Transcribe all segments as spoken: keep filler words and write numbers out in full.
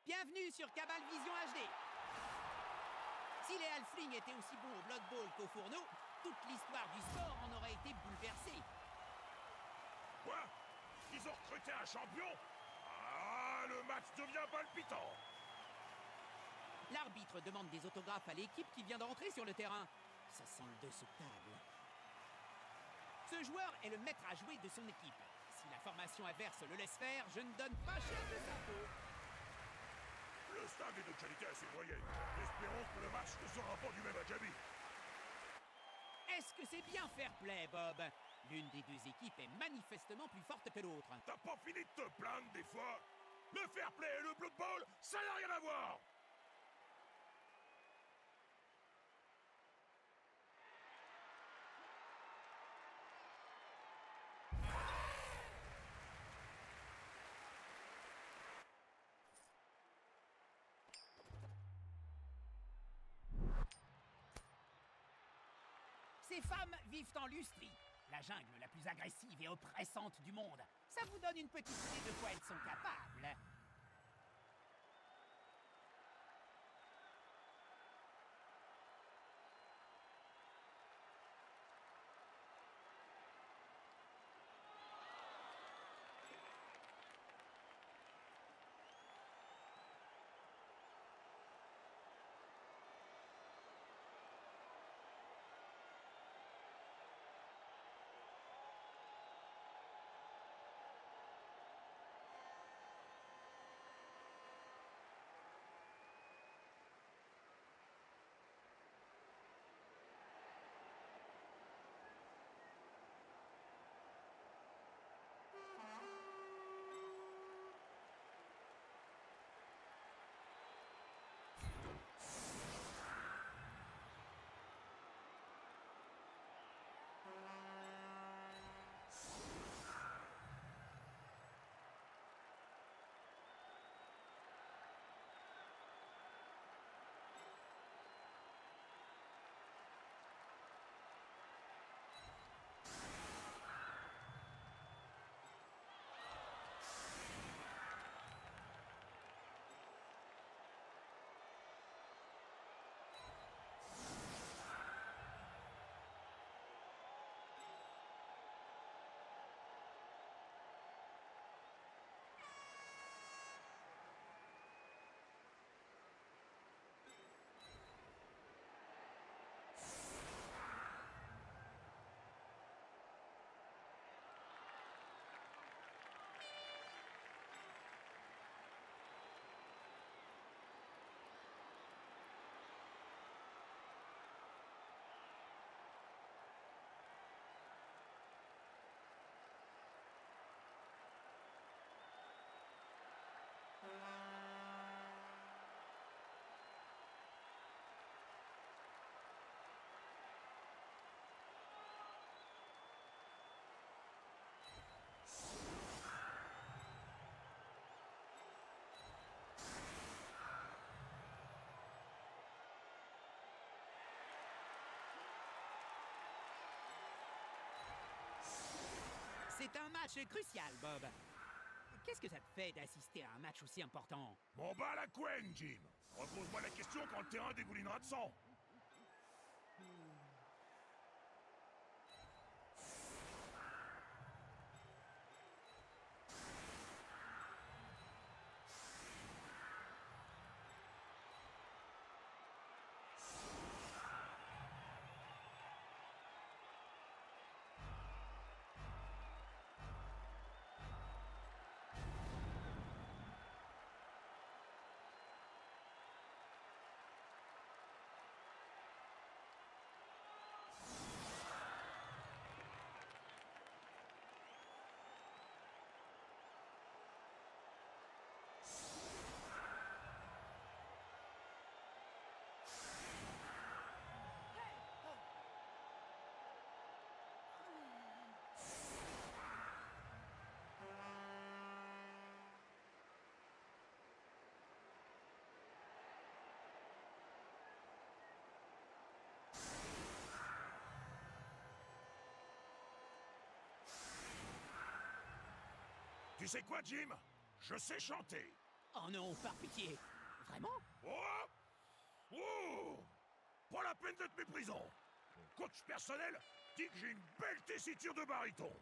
Bienvenue sur Cabal Vision H D. Si les Halflings étaient aussi bons au Blood Bowl qu'au fourneau, toute l'histoire du sport en aurait été bouleversée. Quoi? Ils ont recruté un champion? Ah, le match devient palpitant. L'arbitre demande des autographes à l'équipe qui vient d'entrer sur le terrain. Ça sent le dessous de table. Ce joueur est le maître à jouer de son équipe. Si la formation adverse le laisse faire, je ne donne pas cher de sa peau. Le stade est de qualité assez moyenne. Espérons que le match ne sera pas du même acabit. Est-ce que c'est bien fair play, Bob? L'une des deux équipes est manifestement plus forte que l'autre. T'as pas fini de te plaindre des fois? Le fair play et le Blood Bowl, ça n'a rien à voir! Ces femmes vivent en Lustrie, la jungle la plus agressive et oppressante du monde. Ça vous donne une petite idée de quoi elles sont capables. C'est un match crucial, Bob. Qu'est-ce que ça te fait d'assister à un match aussi important? Bon bah la couenne, Jim. Repose-moi la question quand le terrain dégoulinera de sang. Tu sais quoi, Jim? Je sais chanter. Oh non, par pitié. Vraiment? Oh! Oh! Pas la peine d'être méprisant. Mon coach personnel dit que j'ai une belle tessiture de baryton.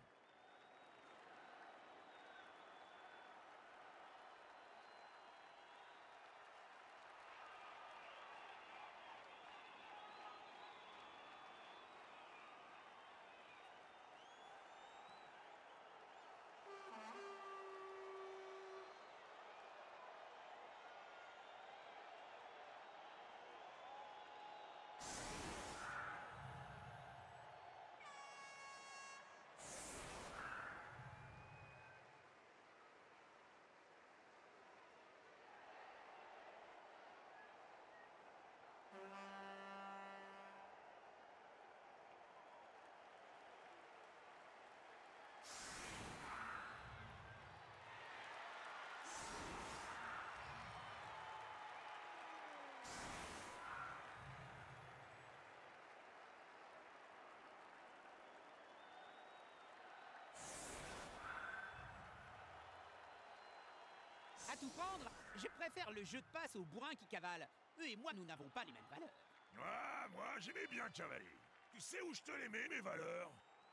À tout prendre, je préfère le jeu de passe aux bourrins qui cavalent. Eux et moi, nous n'avons pas les mêmes valeurs. Ah, moi, j'aimais bien cavaler. Tu sais où je te les mets, mes valeurs?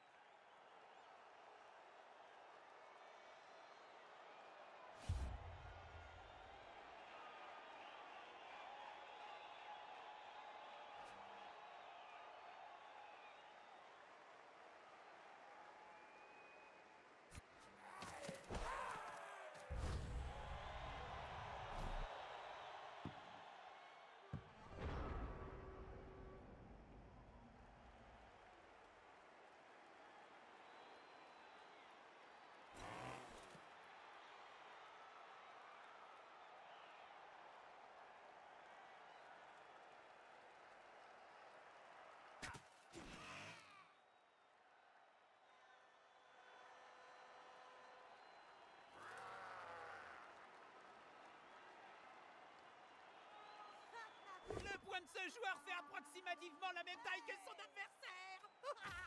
Le point de ce joueur fait approximativement la même taille que son adversaire.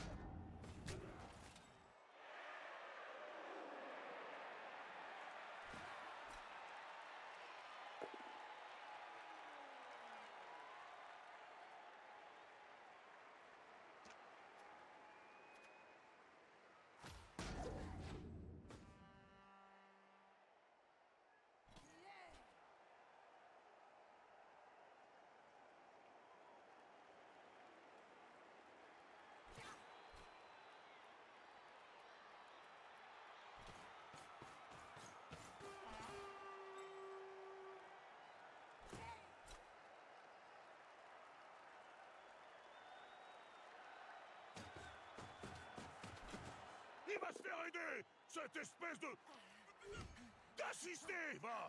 Il va se faire aider, cette espèce de... d'assister, va!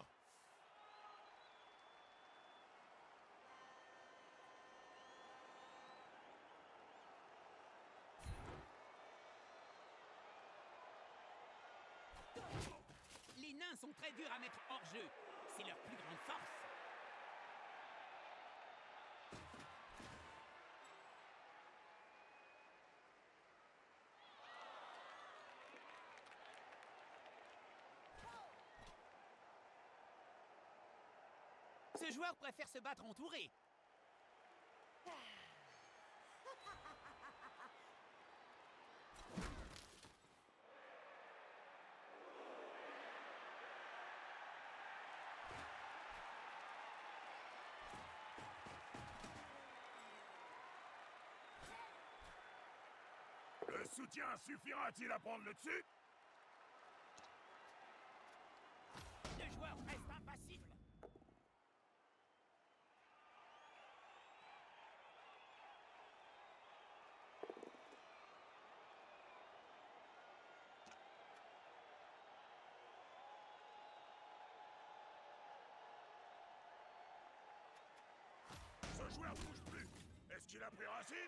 Les nains sont très durs à mettre hors jeu. C'est leur plus grande force. Ce joueur préfère se battre entouré. Le soutien suffira-t-il à prendre le dessus? Le joueur reste impassible. Ce joueur ne bouge plus. Est-ce qu'il a pris racine?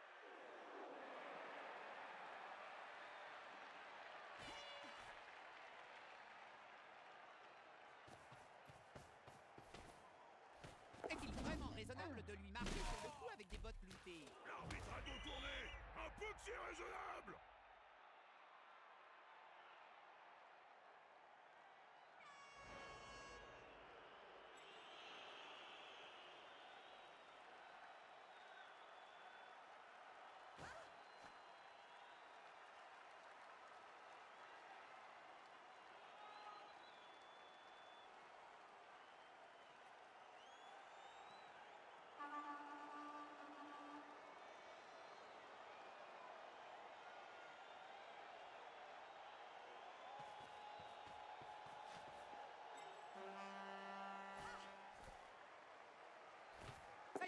Est-il vraiment raisonnable de lui marcher sur le cou avec des bottes cloutées? L'arbitre a dos tourné. Un peu que c'est raisonnable.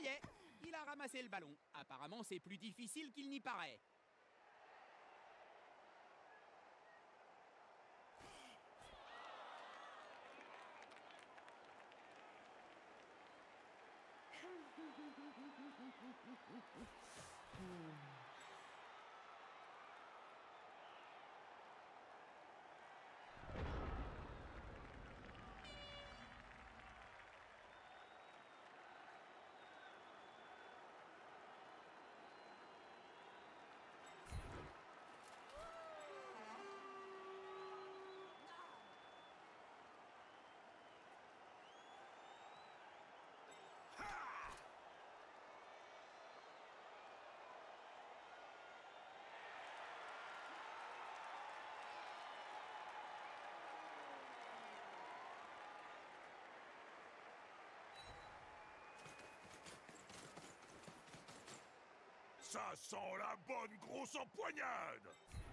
y est, il a ramassé le ballon. Apparemment, c'est plus difficile qu'il n'y paraît. Ça sent la bonne grosse empoignade!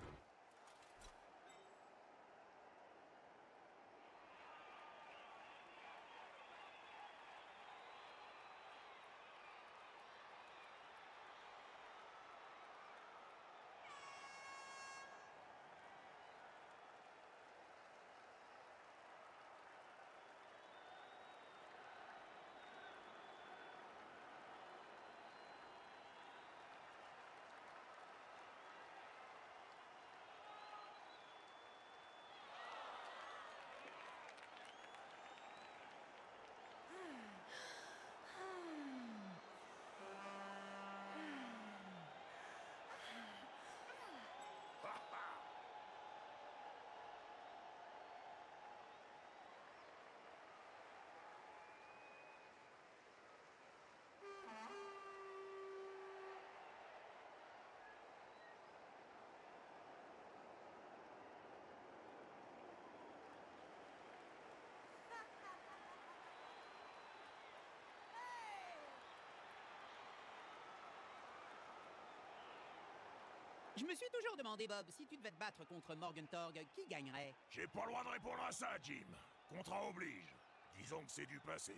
Je me suis toujours demandé, Bob, si tu devais te battre contre Morgentorg, qui gagnerait? J'ai pas le droit de répondre à ça, Jim. Contrat oblige. Disons que c'est du passé.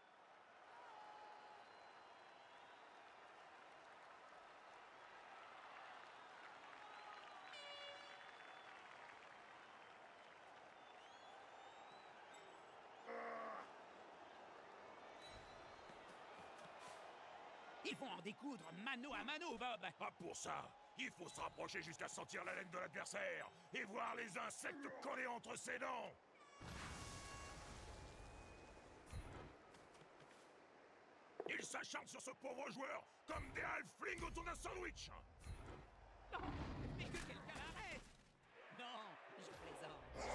Ils vont en découdre mano à mano, Bob. Pas pour ça. Il faut se rapprocher jusqu'à sentir la laine de l'adversaire et voir les insectes collés entre ses dents. Ils s'acharnent sur ce pauvre joueur comme des halflings autour d'un sandwich. Non, mais que quelqu'un l'arrête. Non, je plaisante.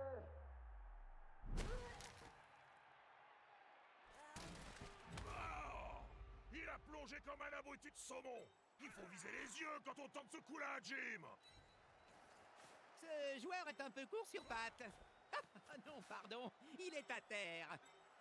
Oh, il a plongé comme un abruti de saumon. Il faut viser les yeux quand on tente ce coup-là, Jim. Ce joueur est un peu court sur pattes. Ah non, pardon, il est à terre.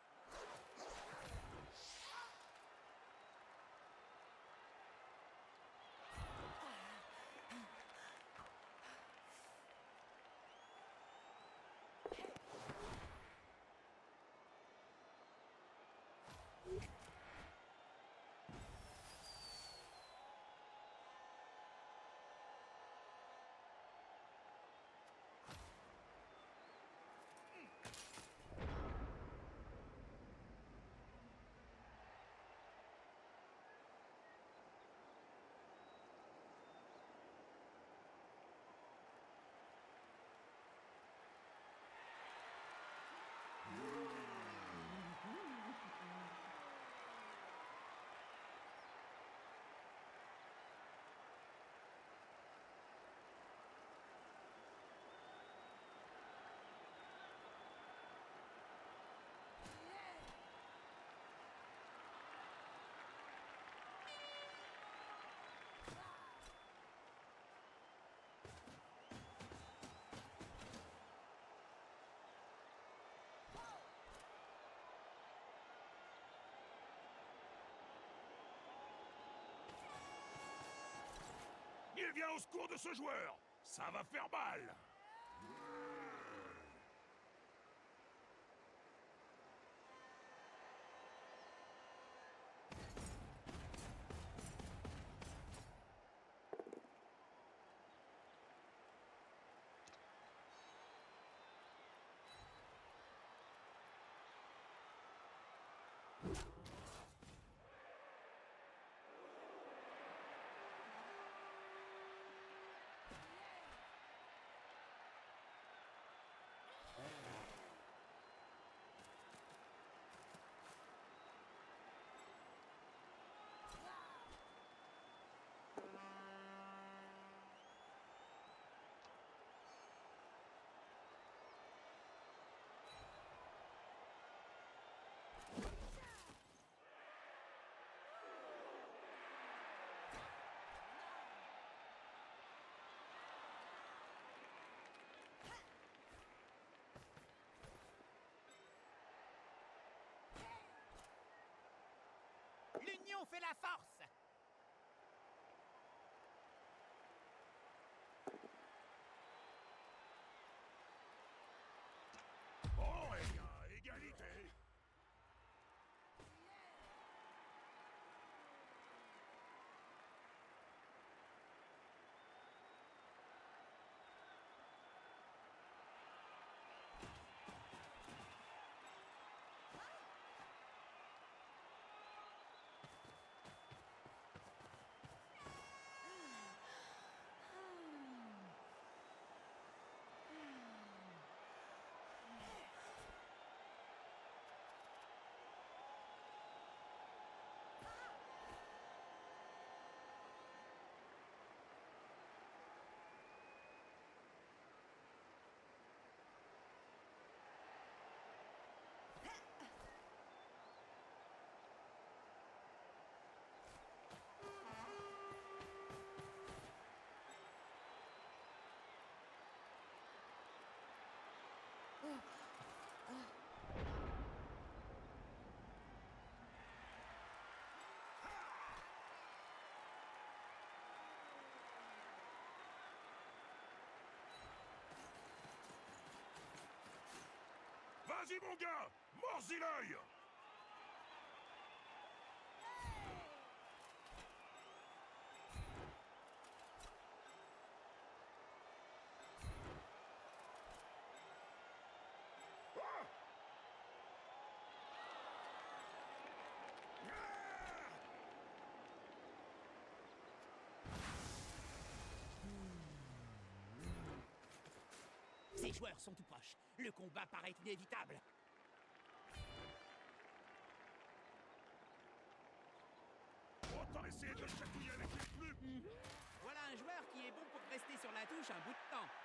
Il vient au secours de ce joueur. Ça va faire mal. L'union fait la force! Oh, eh bien, égalité! Vas-y, mon gars! Mords-y l'œil! Ces joueurs sont tout proches. Le combat paraît inévitable. Autant essayer de le chatouiller avec les plumes! Mmh. Voilà un joueur qui est bon pour rester sur la touche un bout de temps.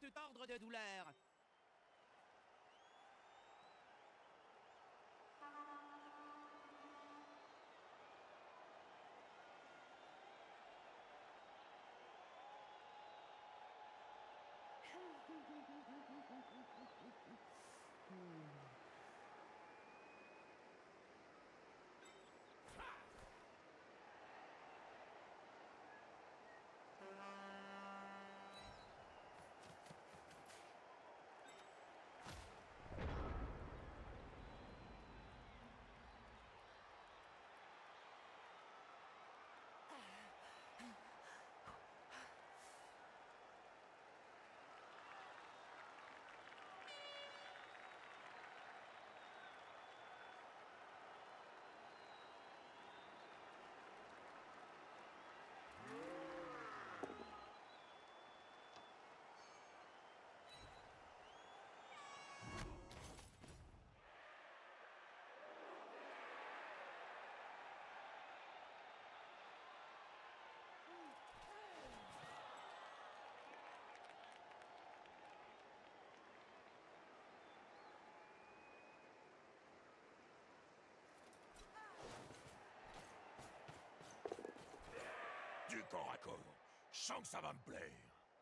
tout ordre de douleur. Du corps à corps. Je sens que ça va me plaire.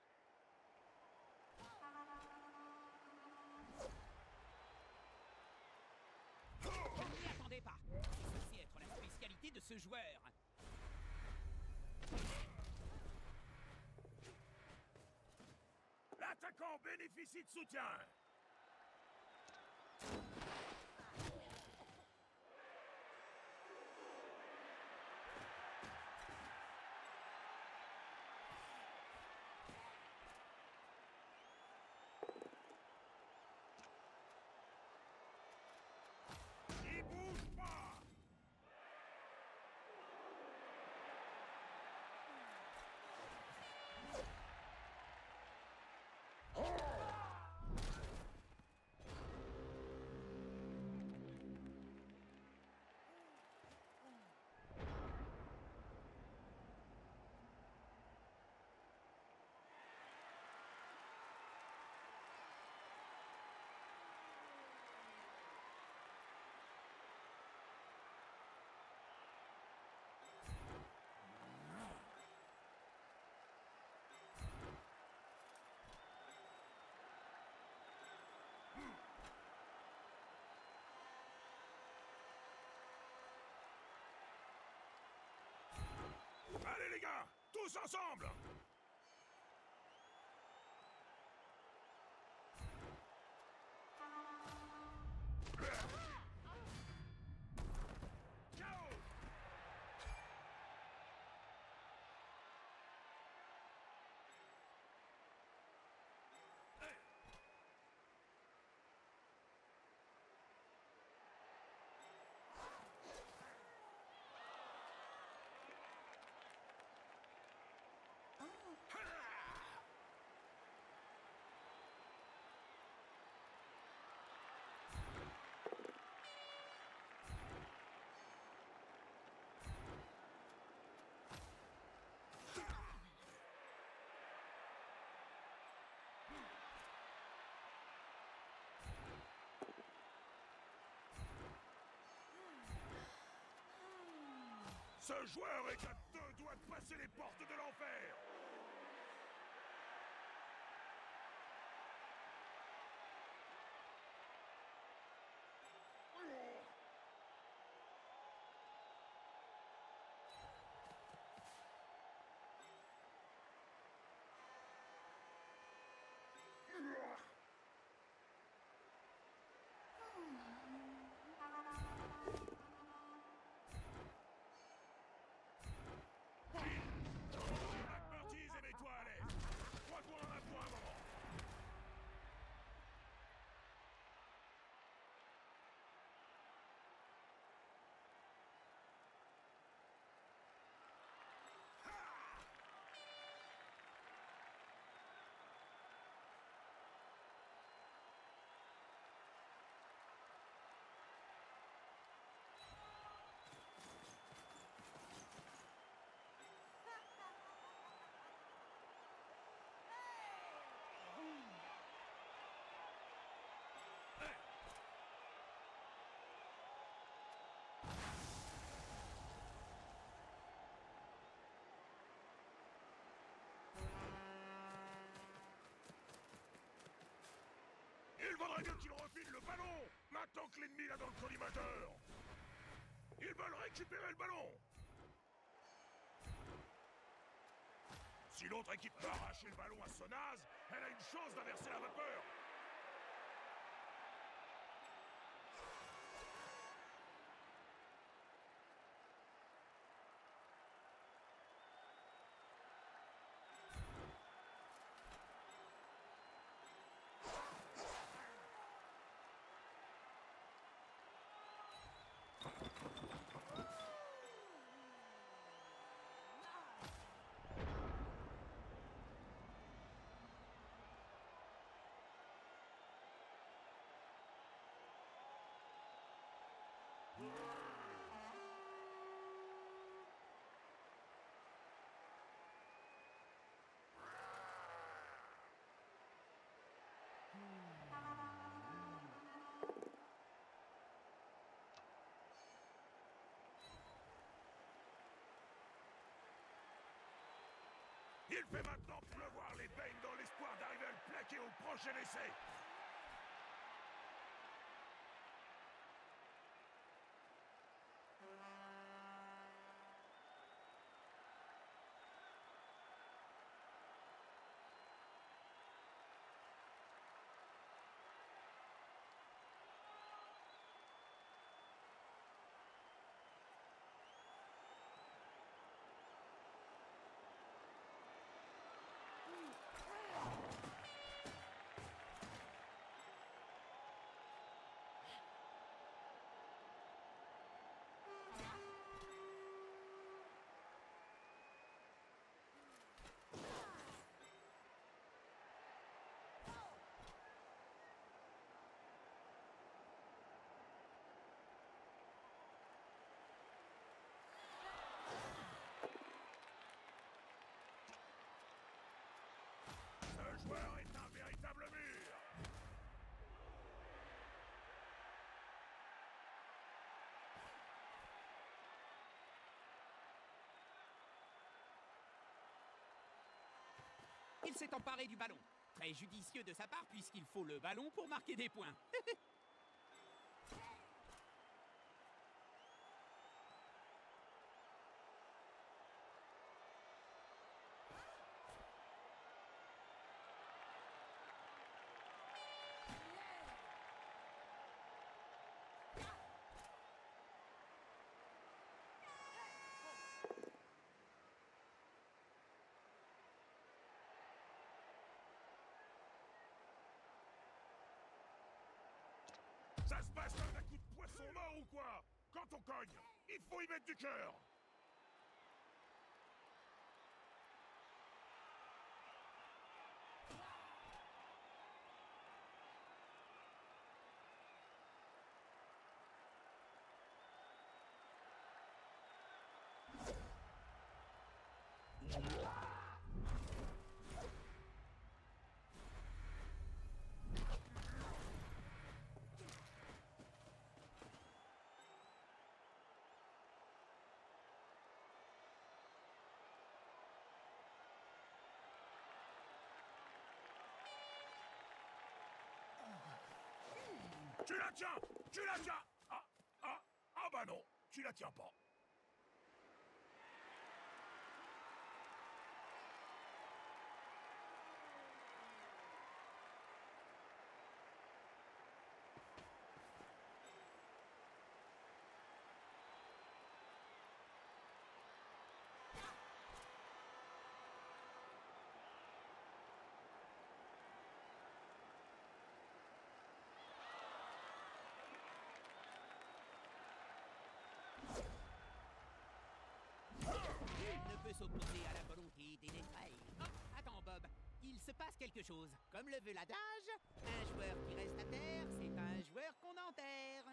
Je ne m'y attendais pas. C'est censé être la spécialité de ce joueur. L'attaquant bénéficie de soutien. Il bouge pas. Allez les gars, tous ensemble. Ciao. Ce joueur est à deux doigts de passer les portes de l'enfer. Il vaudrait mieux qu'il refile le ballon, maintenant que l'ennemi l'a dans le collimateur. Ils veulent récupérer le ballon. Si l'autre équipe peut arracher le ballon à son naze, elle a une chance d'inverser la vapeur. Il fait maintenant pleuvoir les beignes dans l'espoir d'arriver à le plaquer au prochain essai. Ce joueur est un véritable mur. Il s'est emparé du ballon. Très judicieux de sa part puisqu'il faut le ballon pour marquer des points. Ça se passe comme un coup de poisson mort ou quoi? Quand on cogne, il faut y mettre du cœur. Tu la tiens! Tu la tiens! Ah, ah, ah bah non, tu la tiens pas. Nul ne peut s'opposer à la volonté des Néphraïs. Oh, attends, Bob. Il se passe quelque chose. Comme le veut l'adage, un joueur qui reste à terre, c'est un joueur qu'on enterre.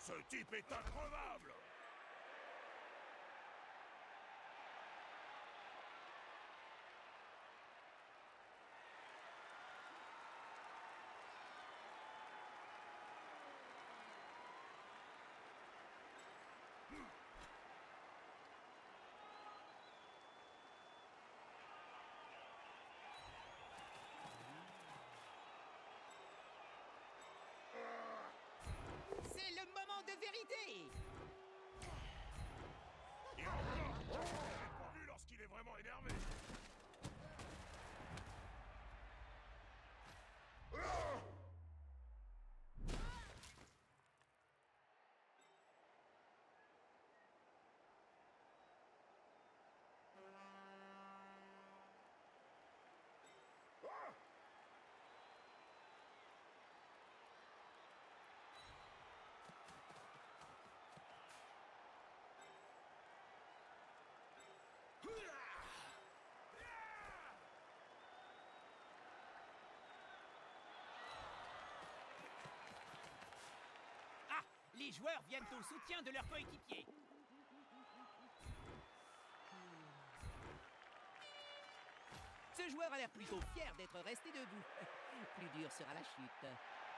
Ce type est increvable! C'est le moment de vérité! Et encore, je l'ai pas vu lorsqu'il est vraiment énervé. Ah! Les joueurs viennent au soutien de leur coéquipier. Ce joueur a l'air plutôt fier d'être resté debout. Plus dur sera la chute.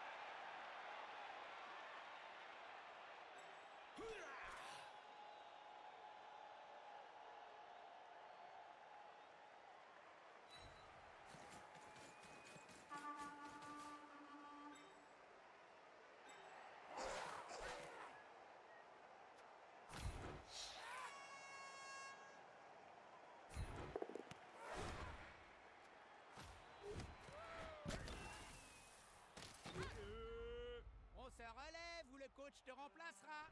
On se relève ou le coach te remplacera.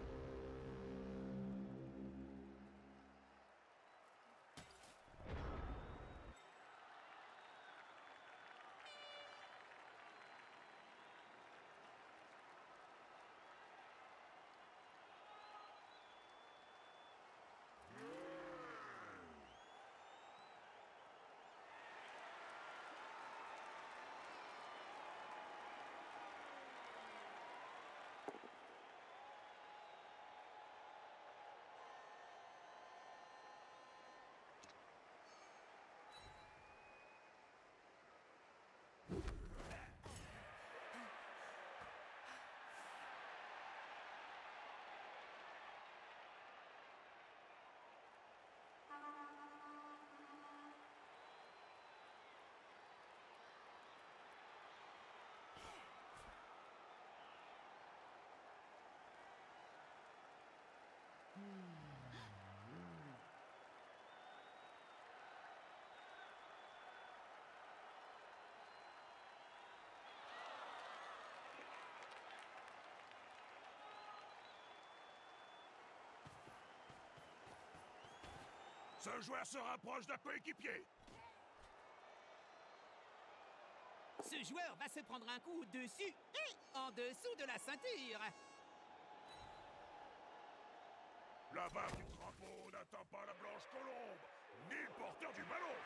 Ce joueur se rapproche d'un coéquipier. Ce joueur va se prendre un coup dessus et en dessous de la ceinture. La barre du drapeau n'atteint pas la blanche colombe, ni le porteur du ballon.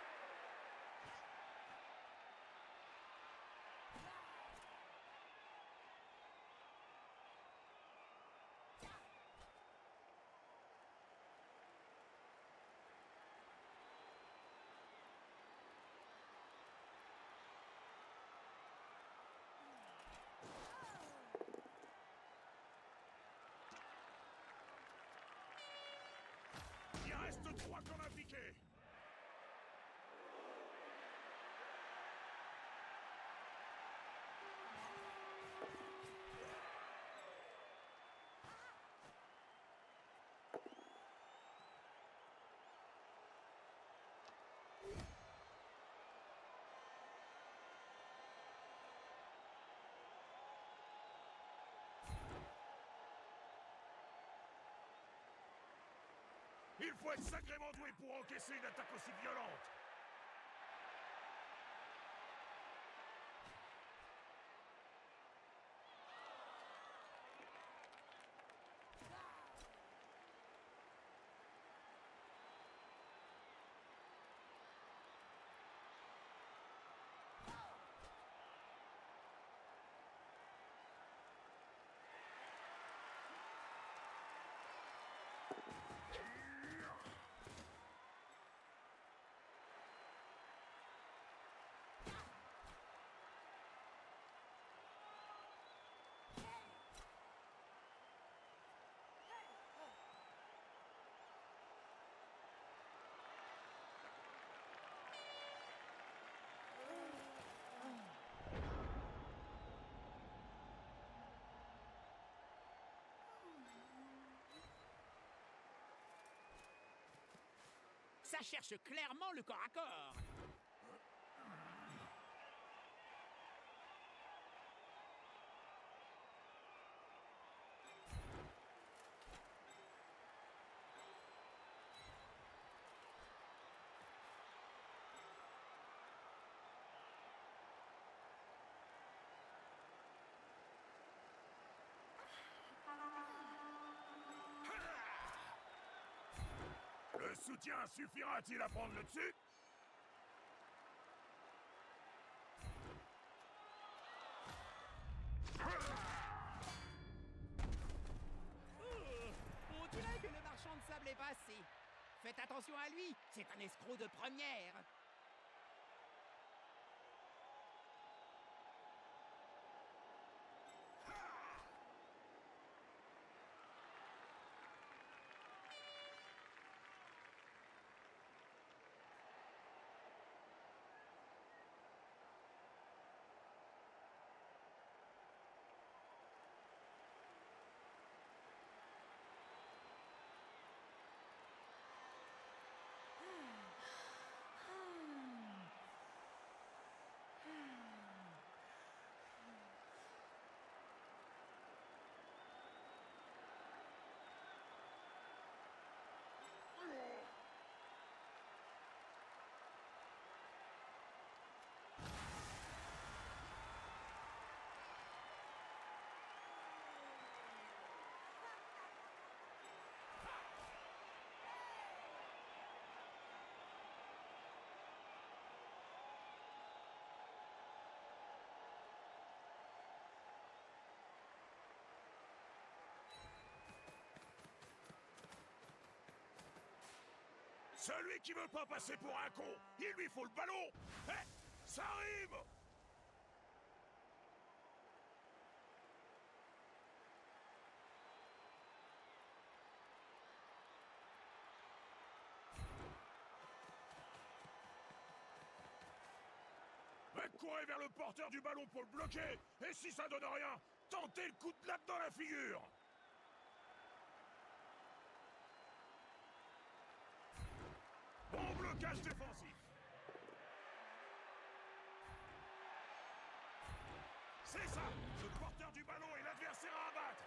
Il reste trois qu'on a piqué. Il faut être sacrément doué pour encaisser une attaque aussi violente. Ça cherche clairement le corps à corps. Le soutien suffira-t-il à prendre le dessus? Oh, on dirait que le marchand de sable est passé. Faites attention à lui, c'est un escroc de première. Celui qui veut pas passer pour un con, il lui faut le ballon. Hé, ça arrive. Mais courez vers le porteur du ballon pour le bloquer. Et si ça donne rien, tentez le coup de latte dans la figure. Bon blocage défensif. C'est ça, le porteur du ballon est l'adversaire à abattre.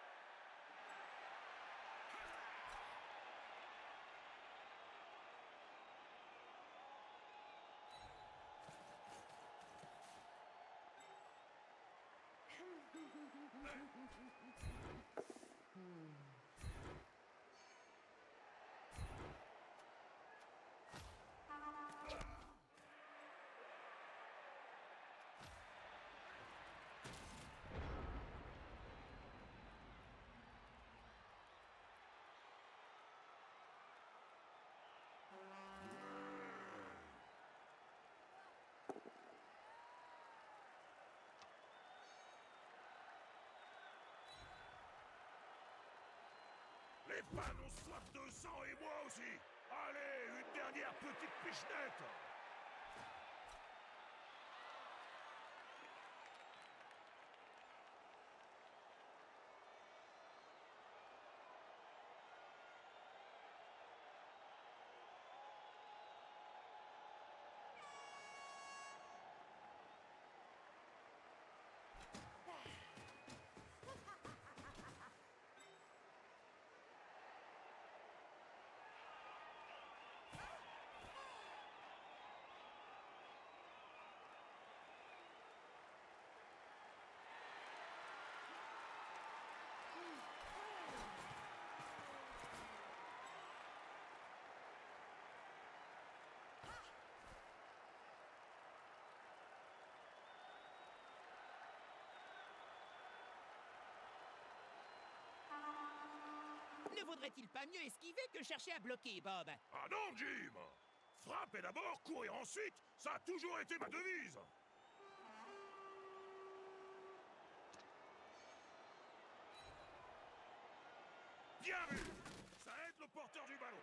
Les fans ont soif de sang et moi aussi. Allez, une dernière petite pichenette. Ne vaudrait-il pas mieux esquiver que chercher à bloquer, Bob? Ah non, Jim. Frapper d'abord, courir ensuite, ça a toujours été ma devise. Bien vu. Ça aide le porteur du ballon.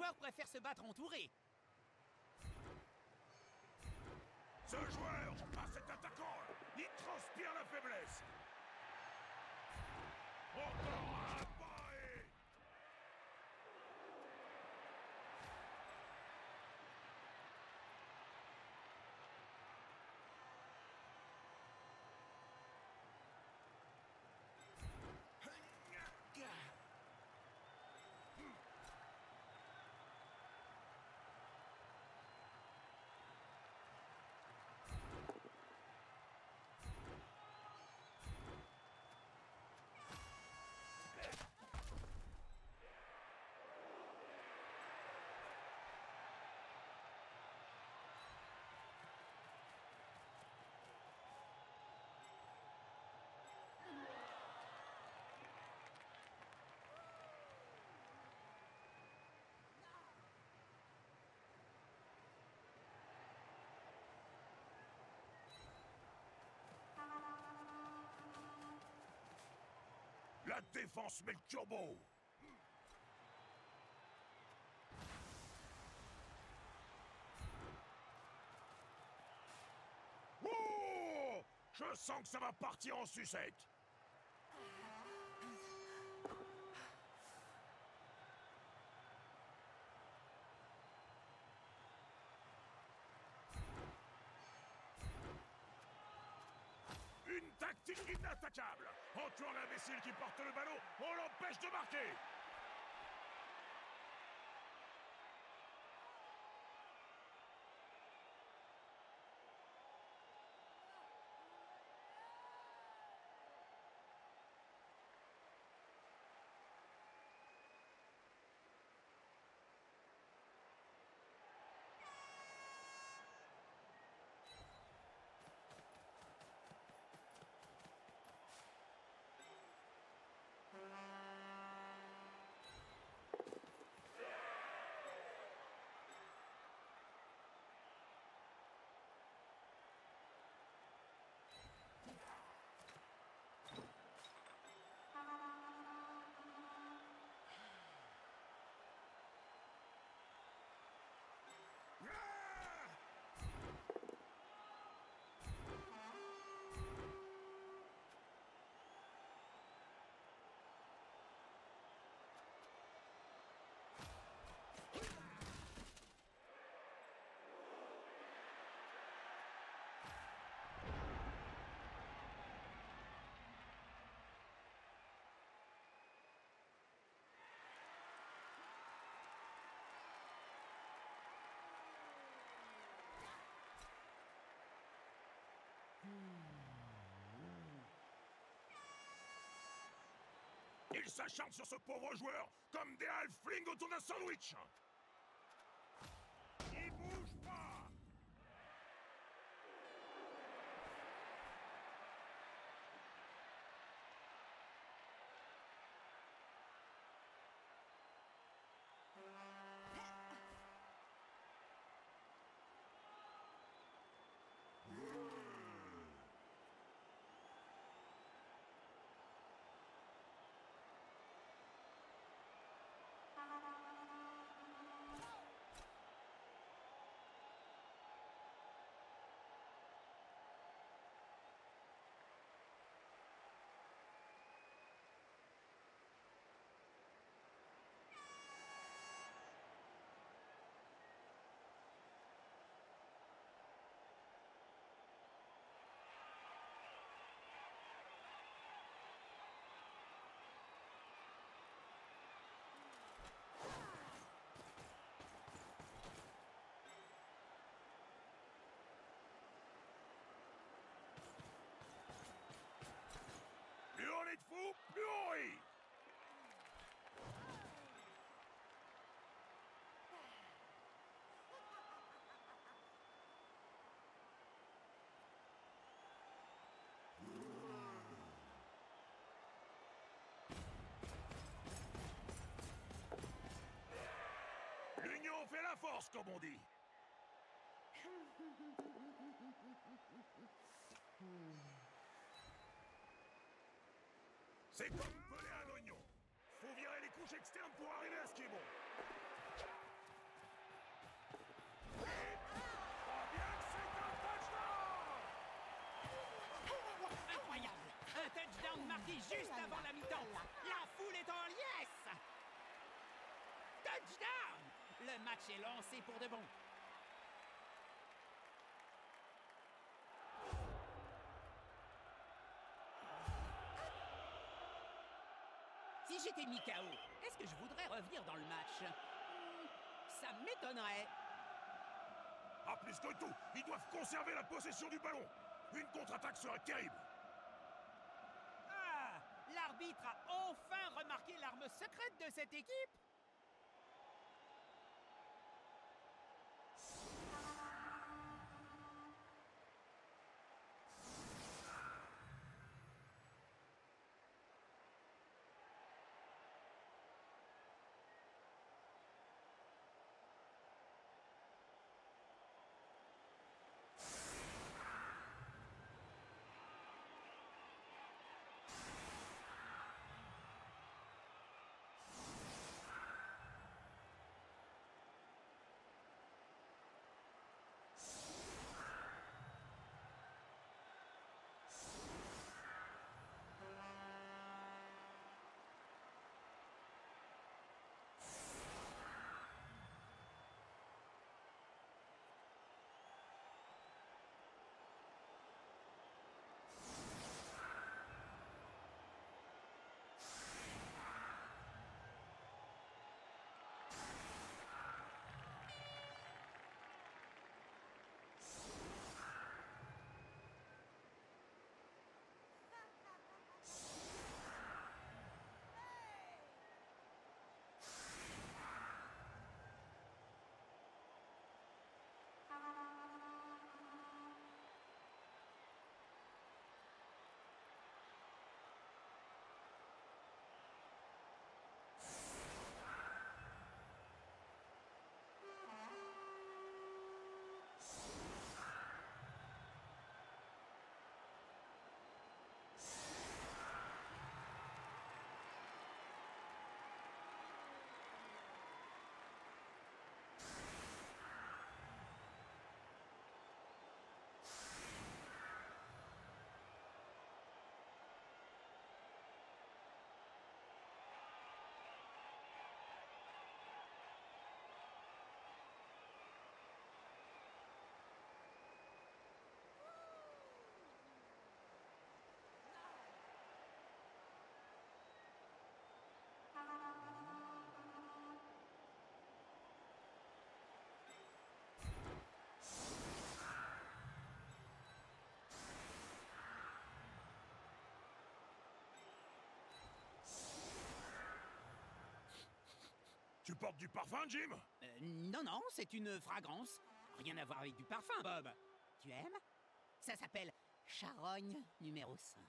joueur préfère se battre entouré. Ce joueur, ah cet attaquant, il transpire la faiblesse. Encore un pareil. La défense met le turbo. Oh! Je sens que ça va partir en sucette. Une tactique inattaquable. Encore l'imbécile qui porte le ballon, on l'empêche de marquer. Ils s'acharnent sur ce pauvre joueur comme des halflings autour d'un sandwich. Il bouge pas. Plus on est de fous, plus on rit. L'union fait la force, comme on dit. C'est comme peler un oignon. Faut virer les couches externes pour arriver à ce qui est bon. juste avant la mi-temps. La foule est en liesse. Touchdown! Le match est lancé pour de bon. Si j'étais mis K O, est-ce que je voudrais revenir dans le match? Hmm, ça m'étonnerait. Ah, plus que tout, ils doivent conserver la possession du ballon. Une contre-attaque serait terrible. Ah! L'arbitre a enfin remarqué l'arme secrète de cette équipe. Tu portes du parfum, Jim? Euh, non, non, c'est une fragrance. Rien à voir avec du parfum, Bob. Tu aimes? Ça s'appelle charogne numéro cinq.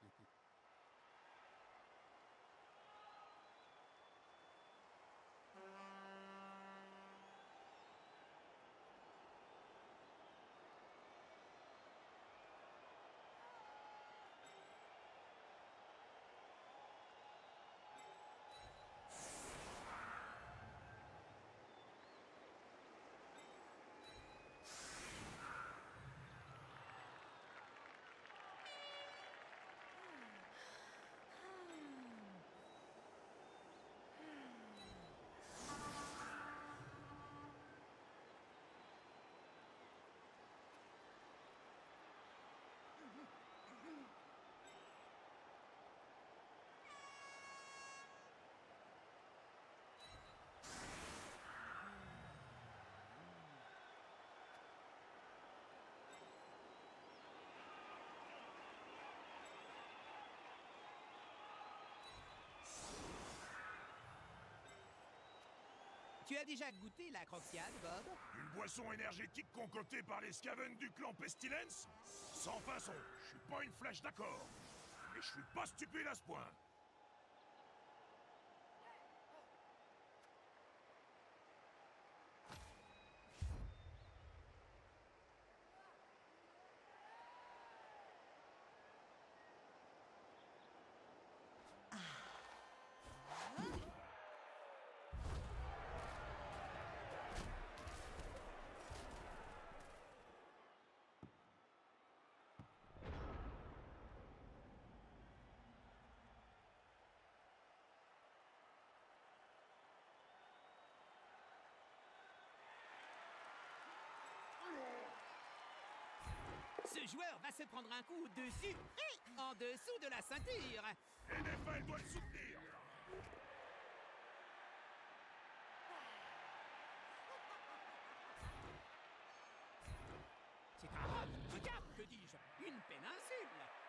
Tu as déjà goûté la croxiade, Bob? Une boisson énergétique concoctée par les Scaven du clan Pestilence? Sans façon, je suis pas une flèche d'accord. Mais je suis pas stupide à ce point. Ce joueur va se prendre un coup dessus et en dessous de la ceinture. N F L doit le soutenir. C'est un roc, un cap, que dis-je, une péninsule.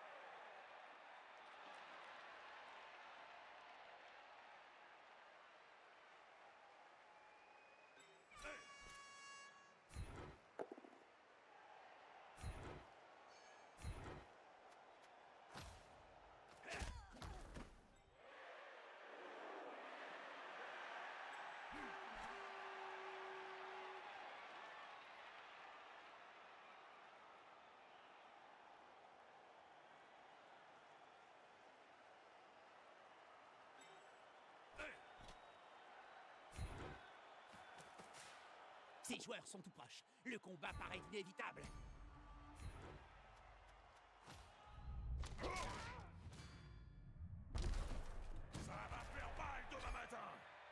Ces joueurs sont tout proches. Le combat paraît inévitable. Ça va faire mal demain matin.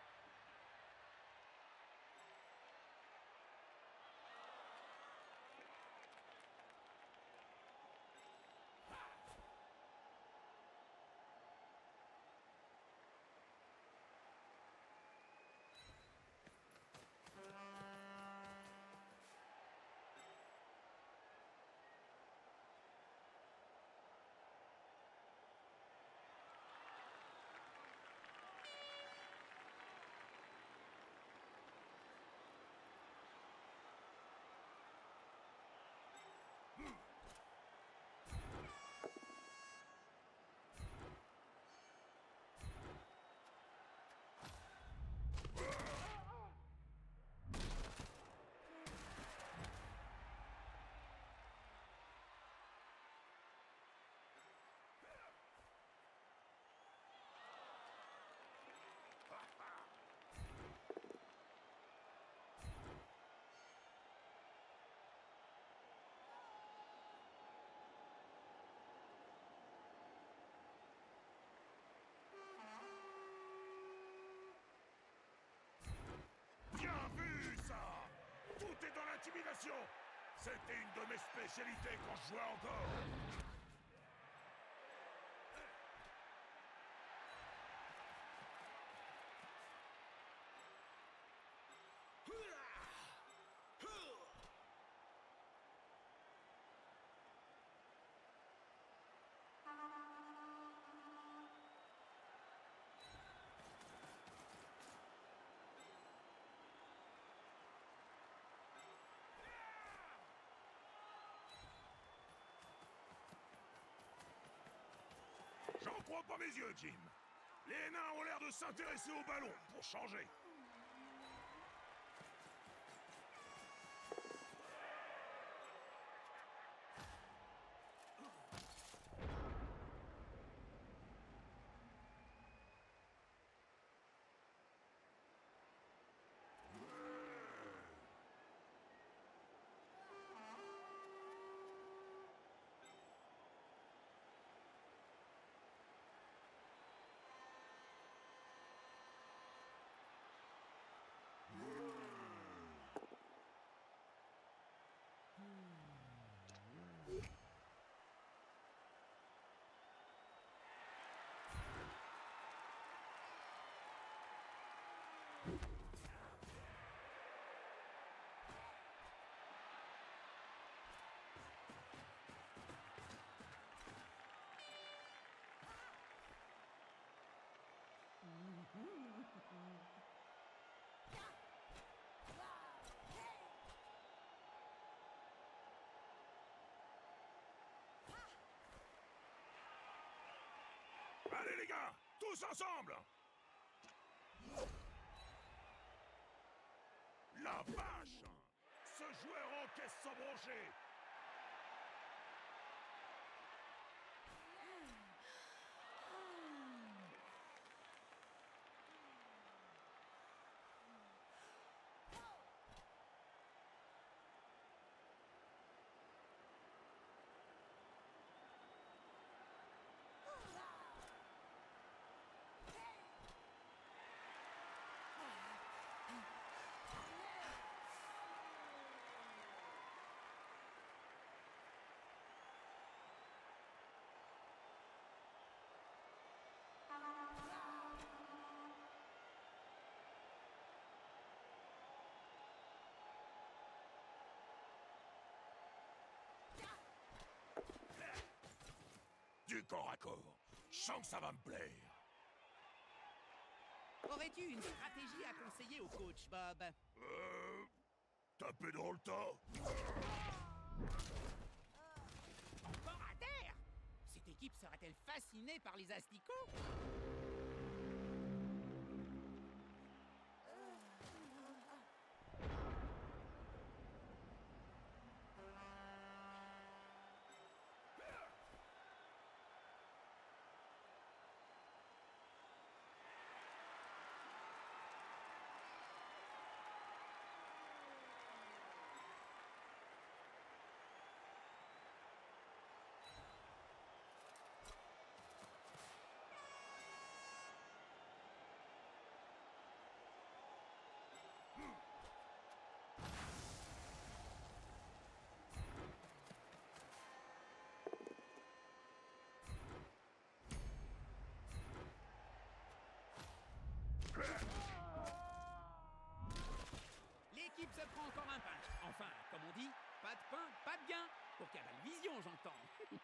Bien vu, ça! Tout est dans l'intimidation! C'était une de mes spécialités quand je jouais encore! J'en crois pas mes yeux, Jim. Les nains ont l'air de s'intéresser au ballon, pour changer. Allez les gars, tous ensemble! La vache! Ce joueur encaisse sans broncher! corps à corps. Je sens que ça va me plaire. Aurais-tu une stratégie à conseiller au coach, Bob? Euh... Taper dans le tas. Encore à terre? Cette équipe sera-t-elle fascinée par les asticots? L'équipe se prend encore un punch. Enfin, comme on dit, pas de pain, pas de gain. Pour Cabal Vision, j'entends.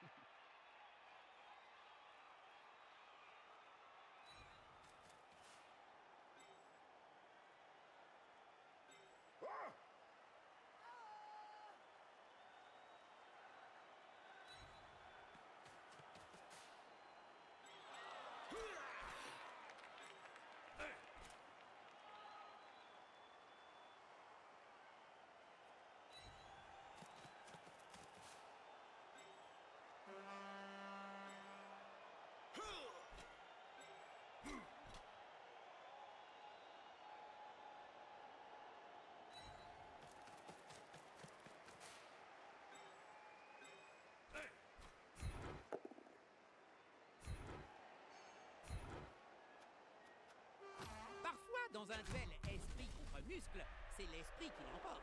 Parfois, dans un duel esprit contre muscle, c'est l'esprit qui l'emporte.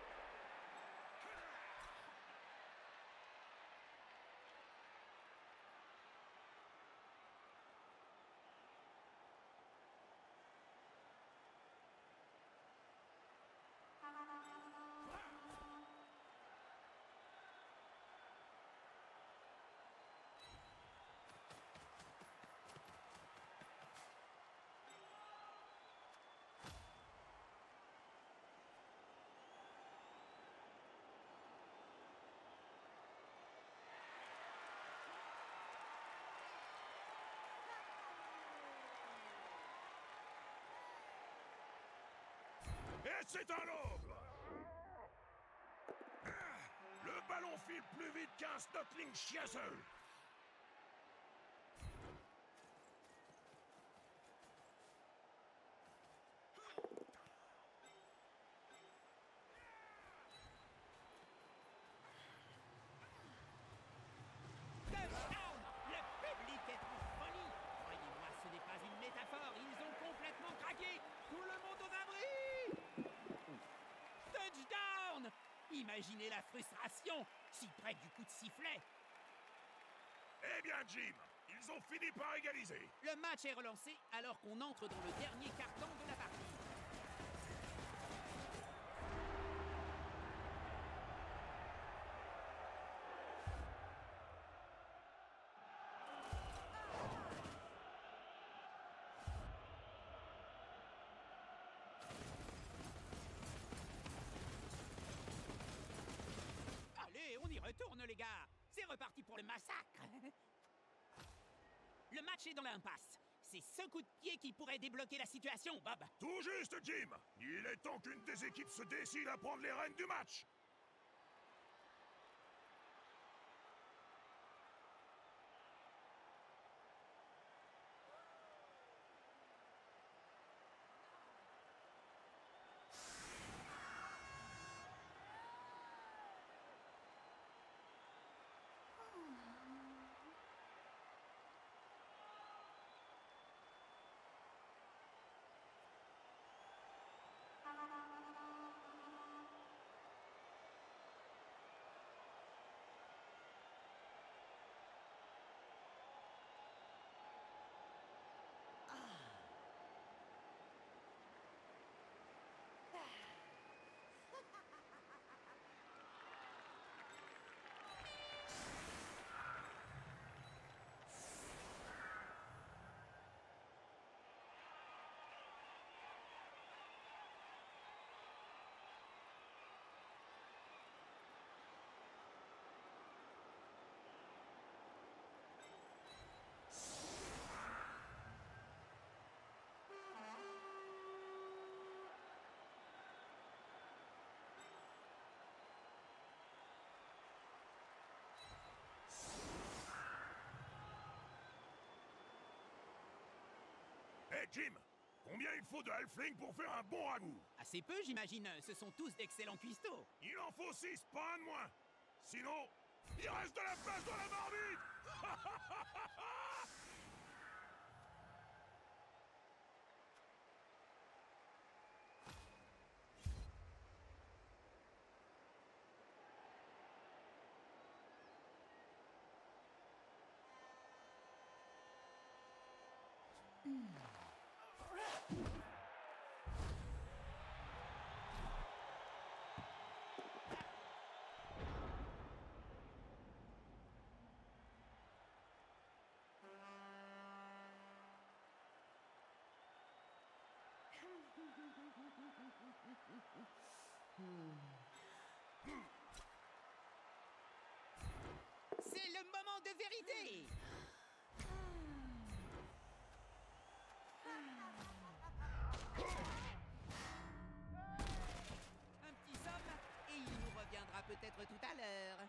Et c'est un lobe! Le ballon file plus vite qu'un Snottling chien seul! Touchdown! Le public est en folie! Croyez-moi, ce n'est pas une métaphore, ils ont complètement craqué! Tout le monde aux abris! Touchdown! Imaginez la frustration, si près du coup de sifflet! Eh bien, Jim, ils ont fini par égaliser. Le match est relancé alors qu'on entre dans le dernier carton de la partie. Allez, on y retourne, les gars! C'est reparti pour le massacre! Le match est dans l'impasse. C'est ce coup de pied qui pourrait débloquer la situation, Bob. Tout juste, Jim. Il est temps qu'une des équipes se décide à prendre les rênes du match. Jim, combien il faut de halflings pour faire un bon ragoût? Assez peu, j'imagine. Ce sont tous d'excellents cuistots. Il en faut six, pas un de moins. Sinon, il reste de la place dans la marmite. C'est le moment de vérité. Un petit somme, et il nous reviendra peut-être tout à l'heure.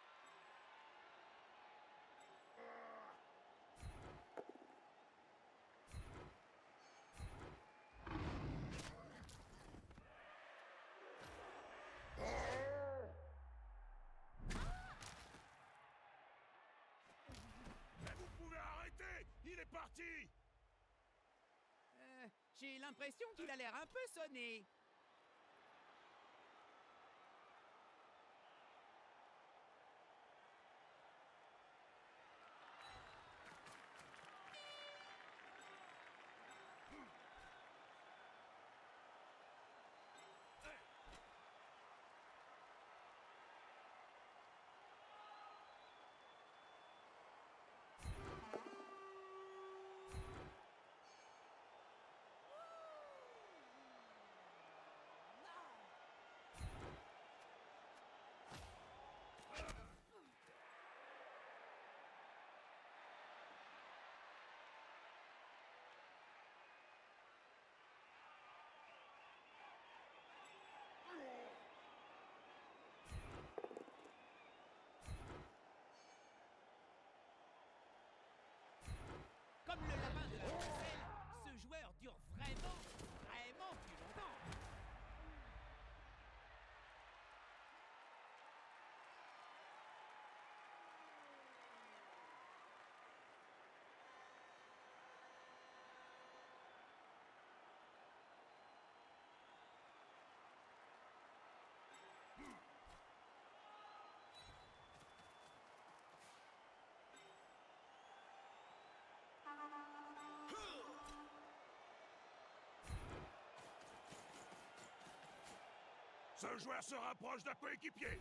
Vous pouvez arrêter. Il est parti. Euh, j'ai l'impression qu'il a l'air un peu sonné. Comme le lapin de la Bruxelles, ce joueur dure vraiment, vraiment plus longtemps. Ce joueur se rapproche d'un coéquipier.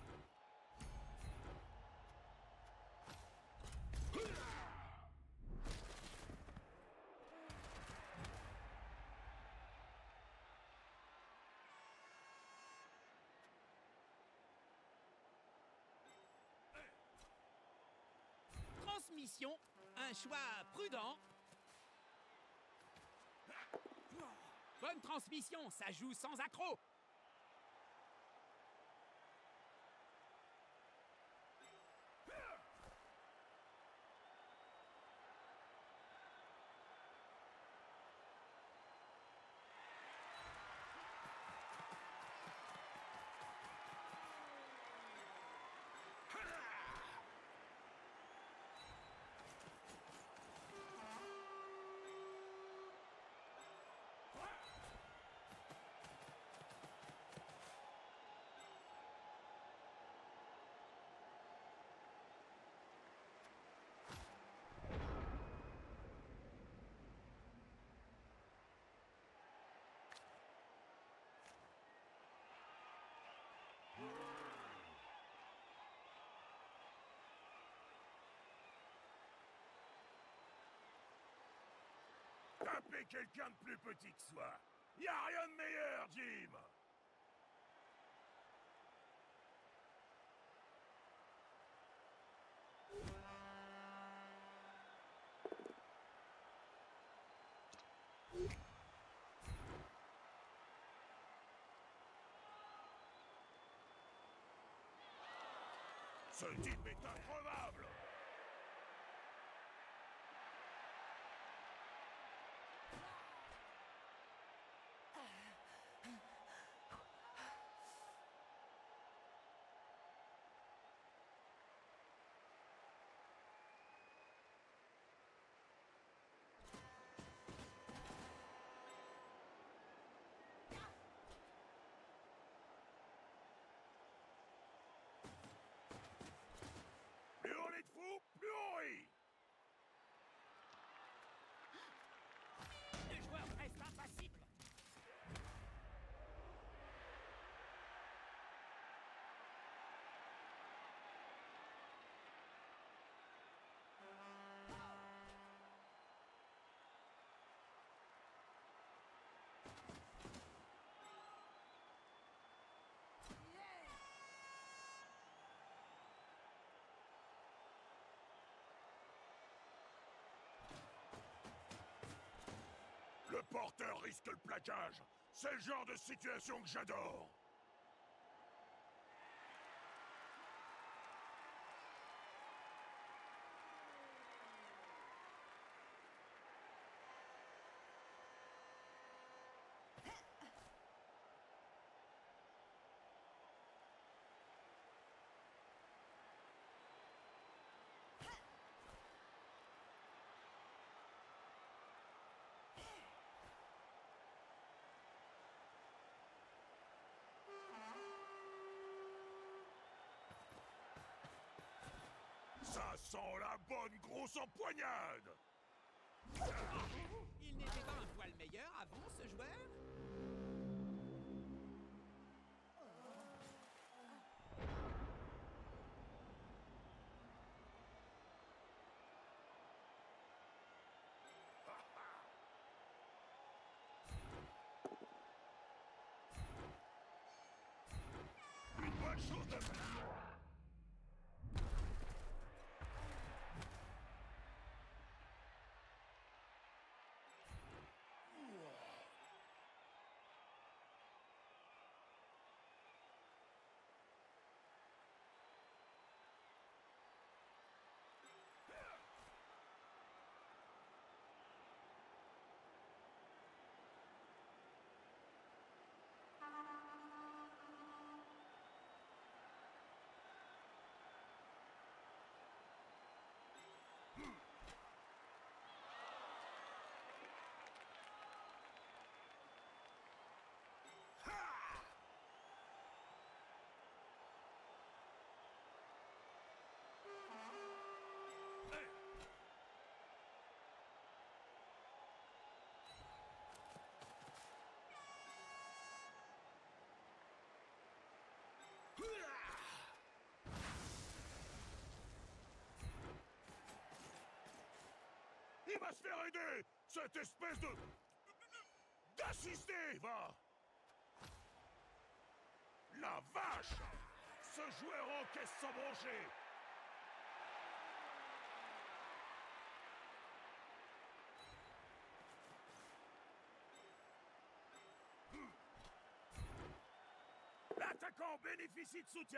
Transmission, un choix prudent. Bonne transmission, ça joue sans accroc. Tapez quelqu'un de plus petit que soi. Y a rien de meilleur, Jim. Ce type est increvable. porteur risque le plaquage. C'est le genre de situation que j'adore. Ça sent la bonne grosse empoignade! Il n'était pas un poil meilleur avant, ce joueur? Une bonne chose de faire! Il va se faire aider! Cette espèce de... d'assister, va! La vache! Ce joueur encaisse sans broncher! L'attaquant bénéficie de soutien!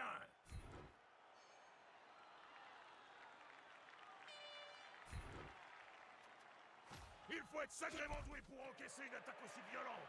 Il faut être sacrément doué pour encaisser une attaque aussi violente.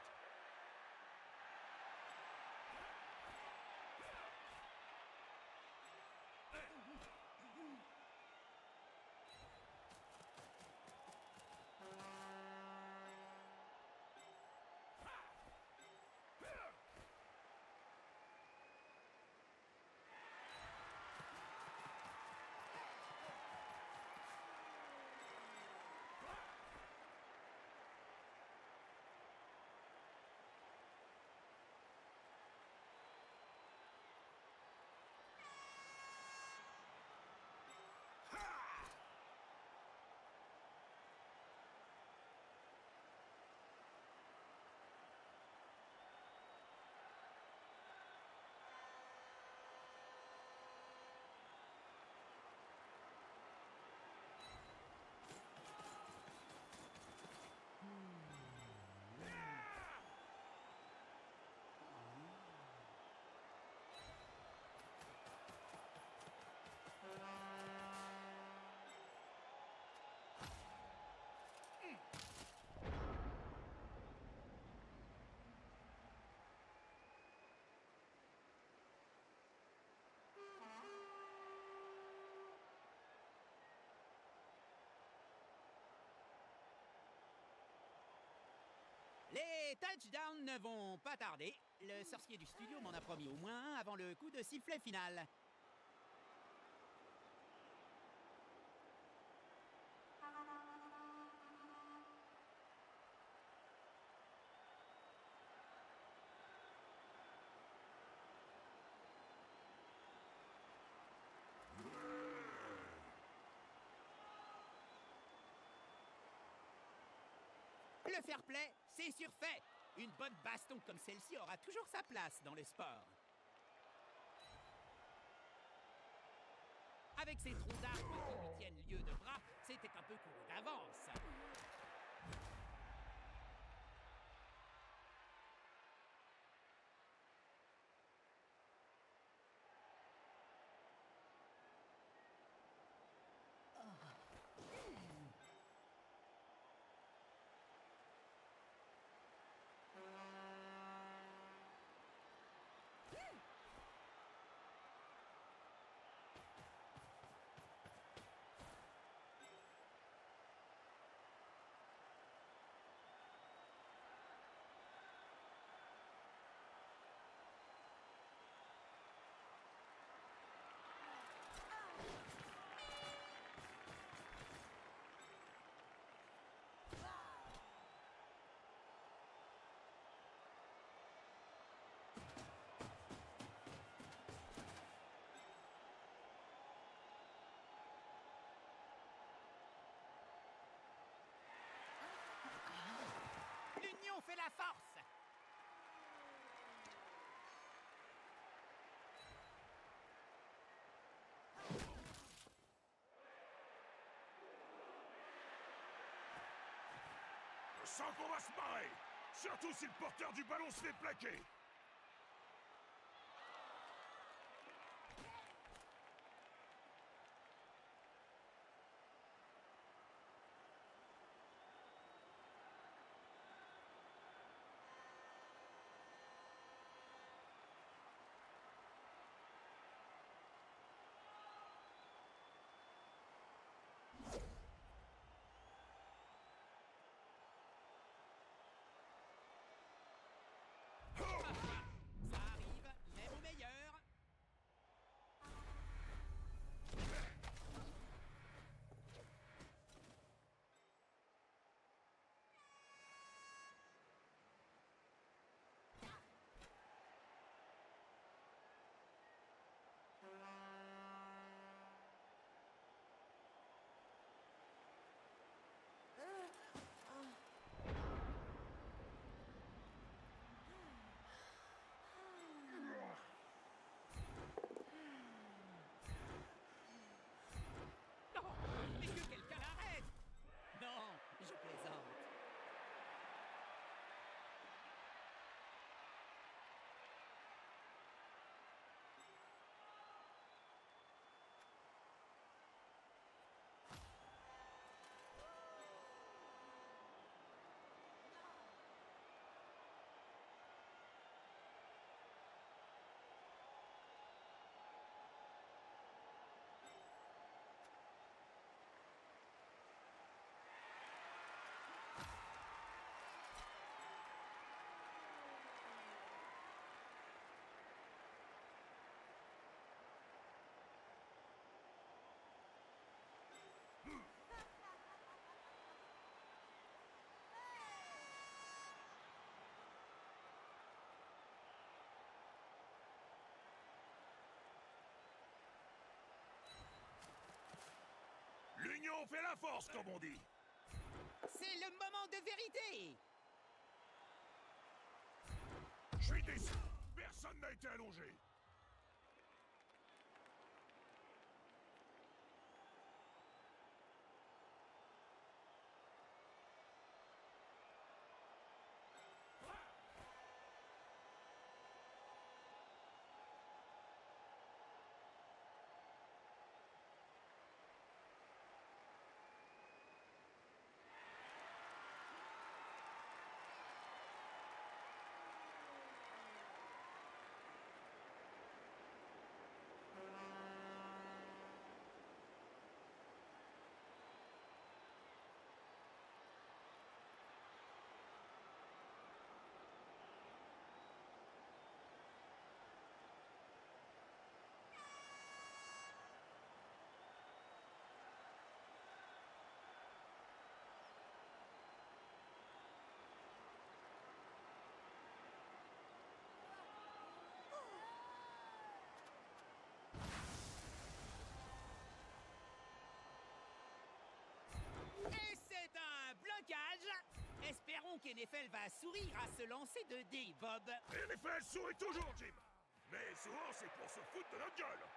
Les touchdowns ne vont pas tarder. Le sorcier du studio m'en a promis au moins un avant le coup de sifflet final. Le fair play, c'est surfait. Une bonne baston comme celle-ci aura toujours sa place dans le sport. Avec ces troncs d'arbres qui lui tiennent lieu de bras, c'était un peu couru d'avance. fait la force. Je sens qu'on va se marrer. Surtout si le porteur du ballon se fait plaquer. Ça arrive, même au meilleur. Non, mais que quelqu'un l'arrête. Non, je plaisante. L'union fait la force, comme on dit. C'est le moment de vérité. Je suis déçu. Personne n'a été allongé. Et c'est un blocage. Espérons qu'N F L va sourire à ce lancer de dés, Bob. N F L sourit toujours, Jim. Mais souvent, c'est pour se foutre de notre gueule.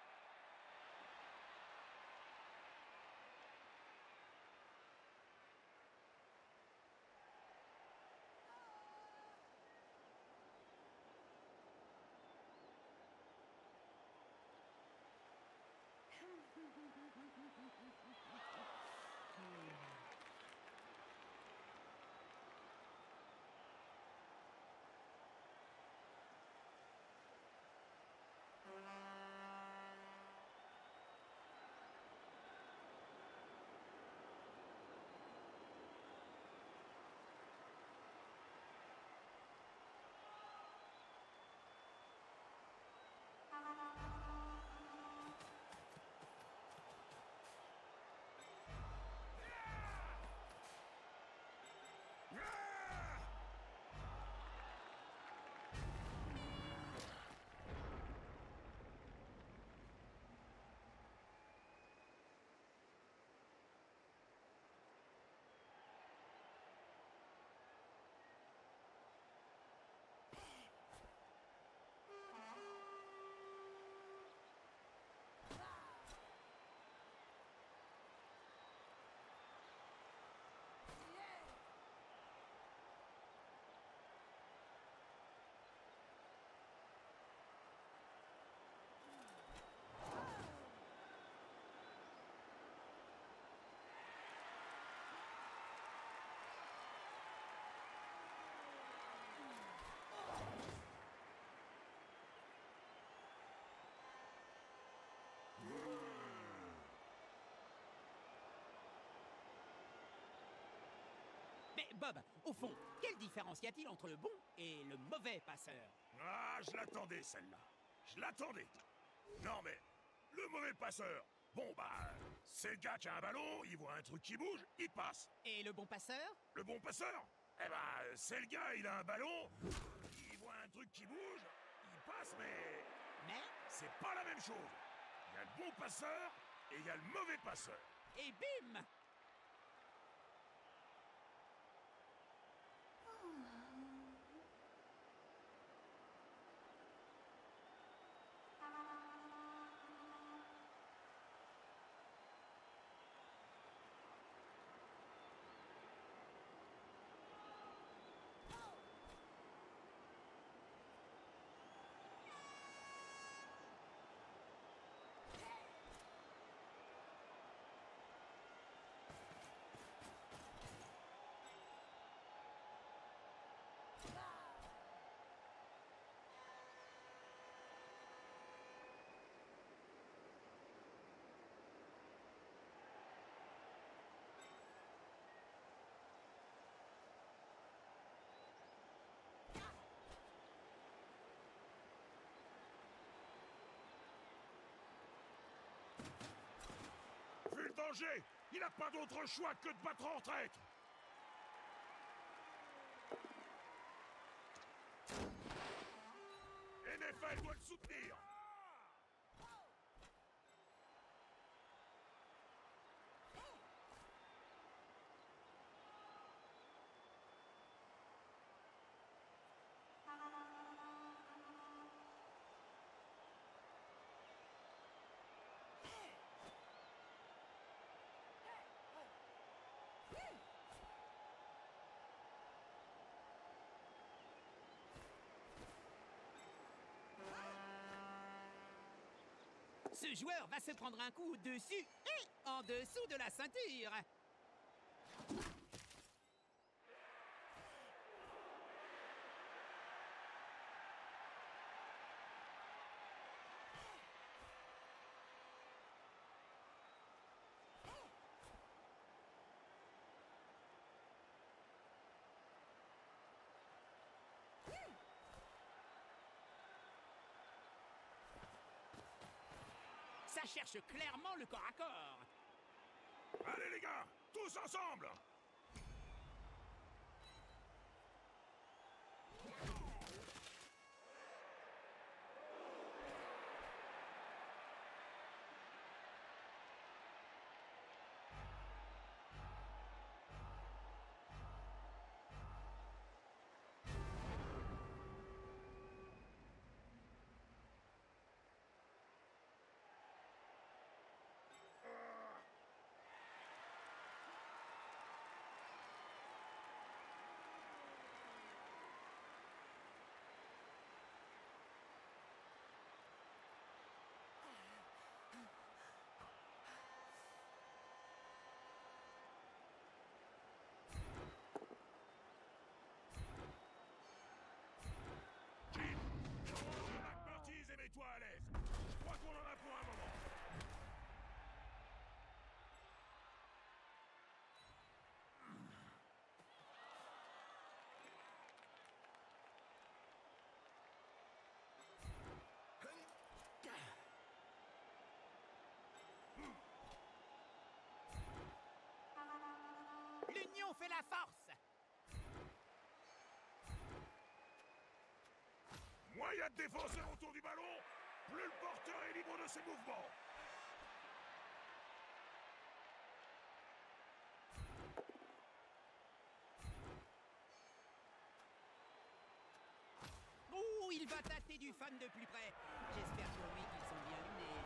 Bob, au fond, quelle différence y a-t-il entre le bon et le mauvais passeur? Ah, je l'attendais, celle-là. Je l'attendais. Non, mais le mauvais passeur, bon, bah, c'est le gars qui a un ballon, il voit un truc qui bouge, il passe. Et le bon passeur? Le bon passeur, eh ben, c'est le gars, il a un ballon, il voit un truc qui bouge, il passe, mais Mais... c'est pas la même chose. Il y a le bon passeur et il y a le mauvais passeur. Et bim! Vu le danger, il n'a pas d'autre choix que de battre en retraite. N F L doit le soutenir. Ce joueur va se prendre un coup dessus et en dessous de la ceinture. Ça cherche clairement le corps à corps. Allez les gars, tous ensemble. McMurtys et mets-toi à l'aise. Je crois qu'on en a pour un moment. L'union fait la force. Moins il y a de défenseurs autour du ballon, plus le porteur est libre de ses mouvements. Ouh, il va tâter du fan de plus près. J'espère pour lui qu'ils sont bien lunés.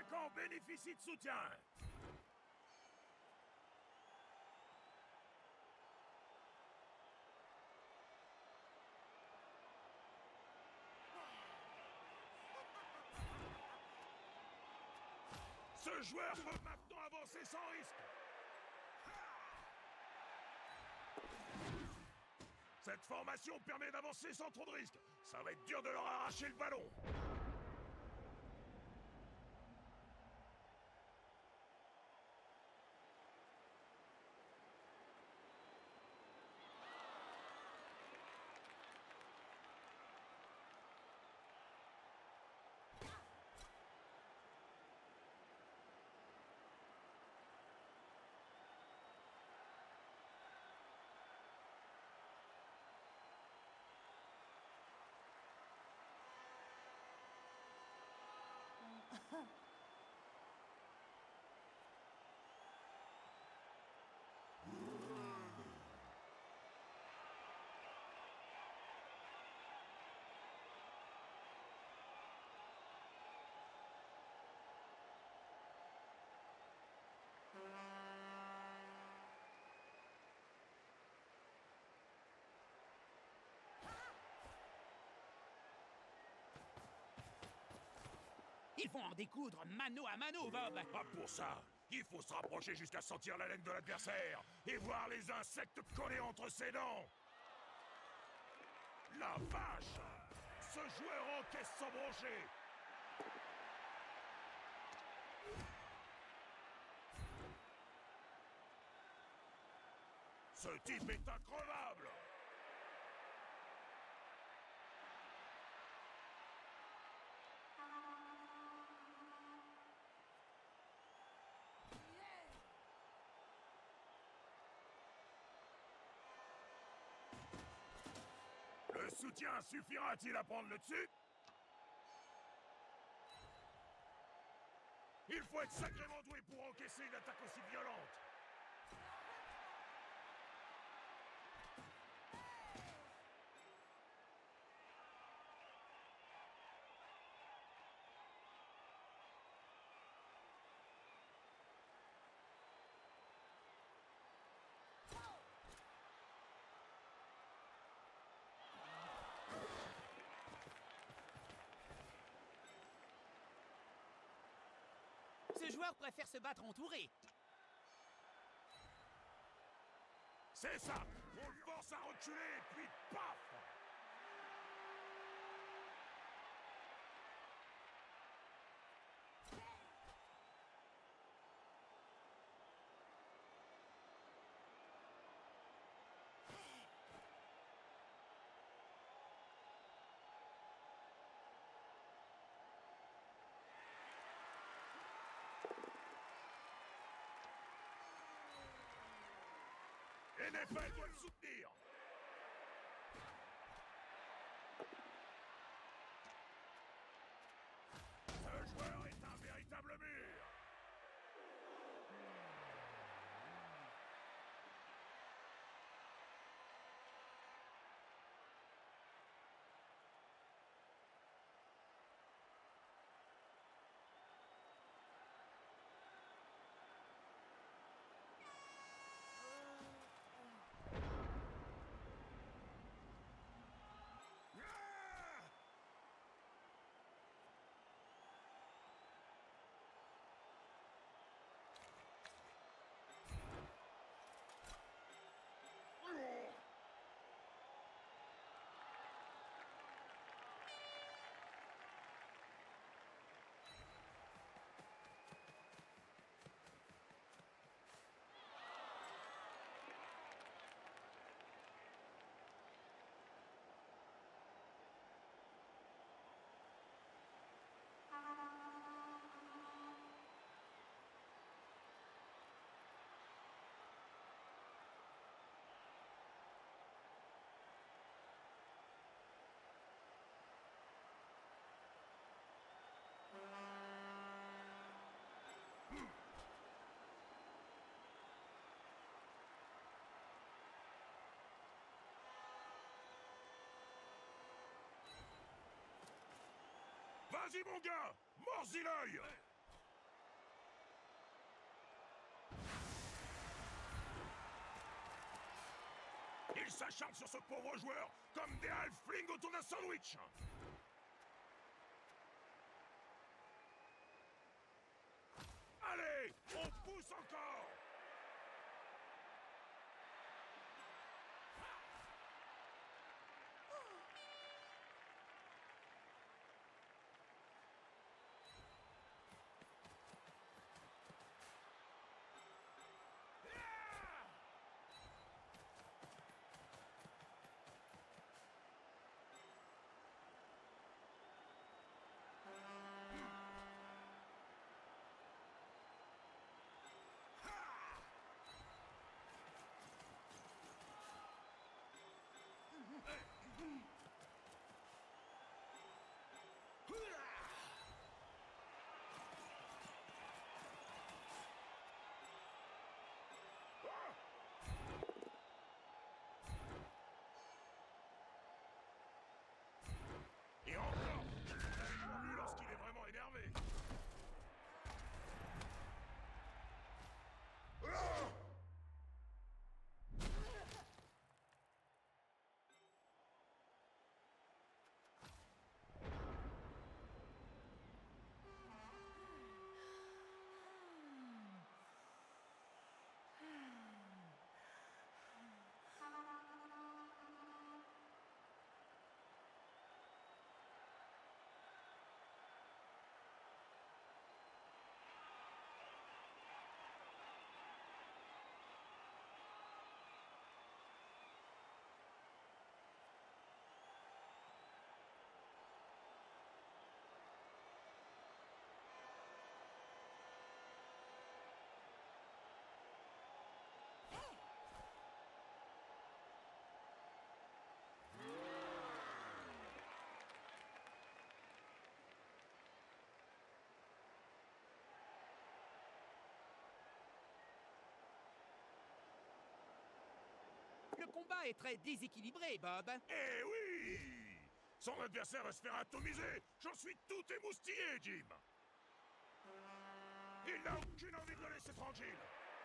L'attaquant bénéficie de soutien. Ce joueur peut maintenant avancer sans risque. Cette formation permet d'avancer sans trop de risques. Ça va être dur de leur arracher le ballon. Ils vont en découdre mano à mano, Bob. Pas pour ça. Il faut se rapprocher jusqu'à sentir la laine de l'adversaire et voir les insectes collés entre ses dents. La vache! Ce joueur encaisse sans broncher. Ce type est increvable! Le soutien suffira-t-il à prendre le dessus? Il faut être sacrément doué pour encaisser une attaque aussi violente. Ce joueur préfère se battre entouré. C'est ça! On le force à reculer, puis paf! N F L doit le soutenir. Ce joueur est un véritable mur. Vas-y mon gars, mords-y l'œil. Ils s'acharnent sur ce pauvre joueur comme des halflings autour d'un sandwich. Allez, on pousse encore. Et encore, on l'a vu lorsqu'il est vraiment énervé. Ah! Le combat est très déséquilibré, Bob. Eh oui! Son adversaire va se faire atomiser. J'en suis tout émoustillé, Jim. Il n'a aucune envie de le laisser tranquille.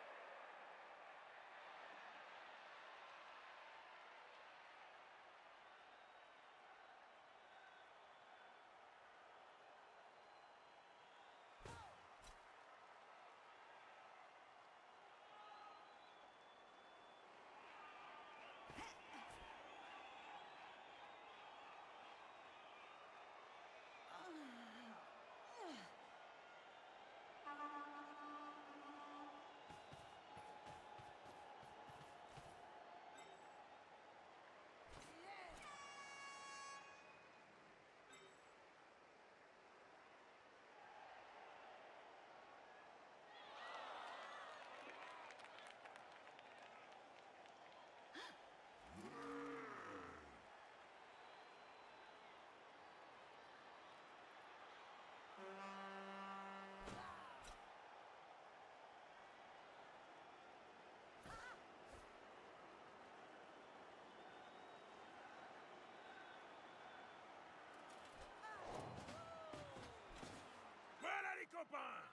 Voilà les copains!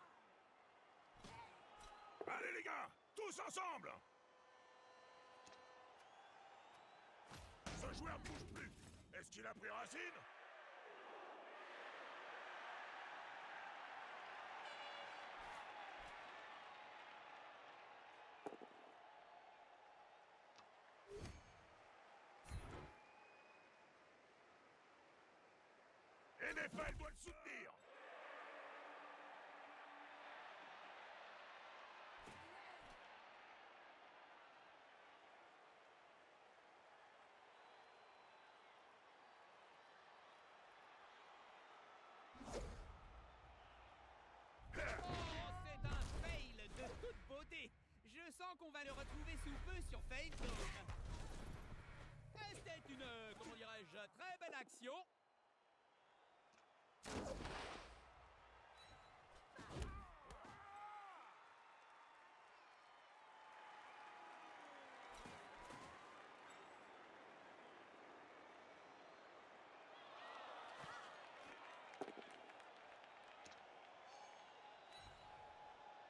Allez les gars, tous ensemble! Ce joueur ne bouge plus. Est-ce qu'il a pris racine? N F L doit le soutenir. Oh, c'est un fail de toute beauté. Je sens qu'on va le retrouver sous peu sur Facebook. C'était une, euh, comment dirais-je, très belle action.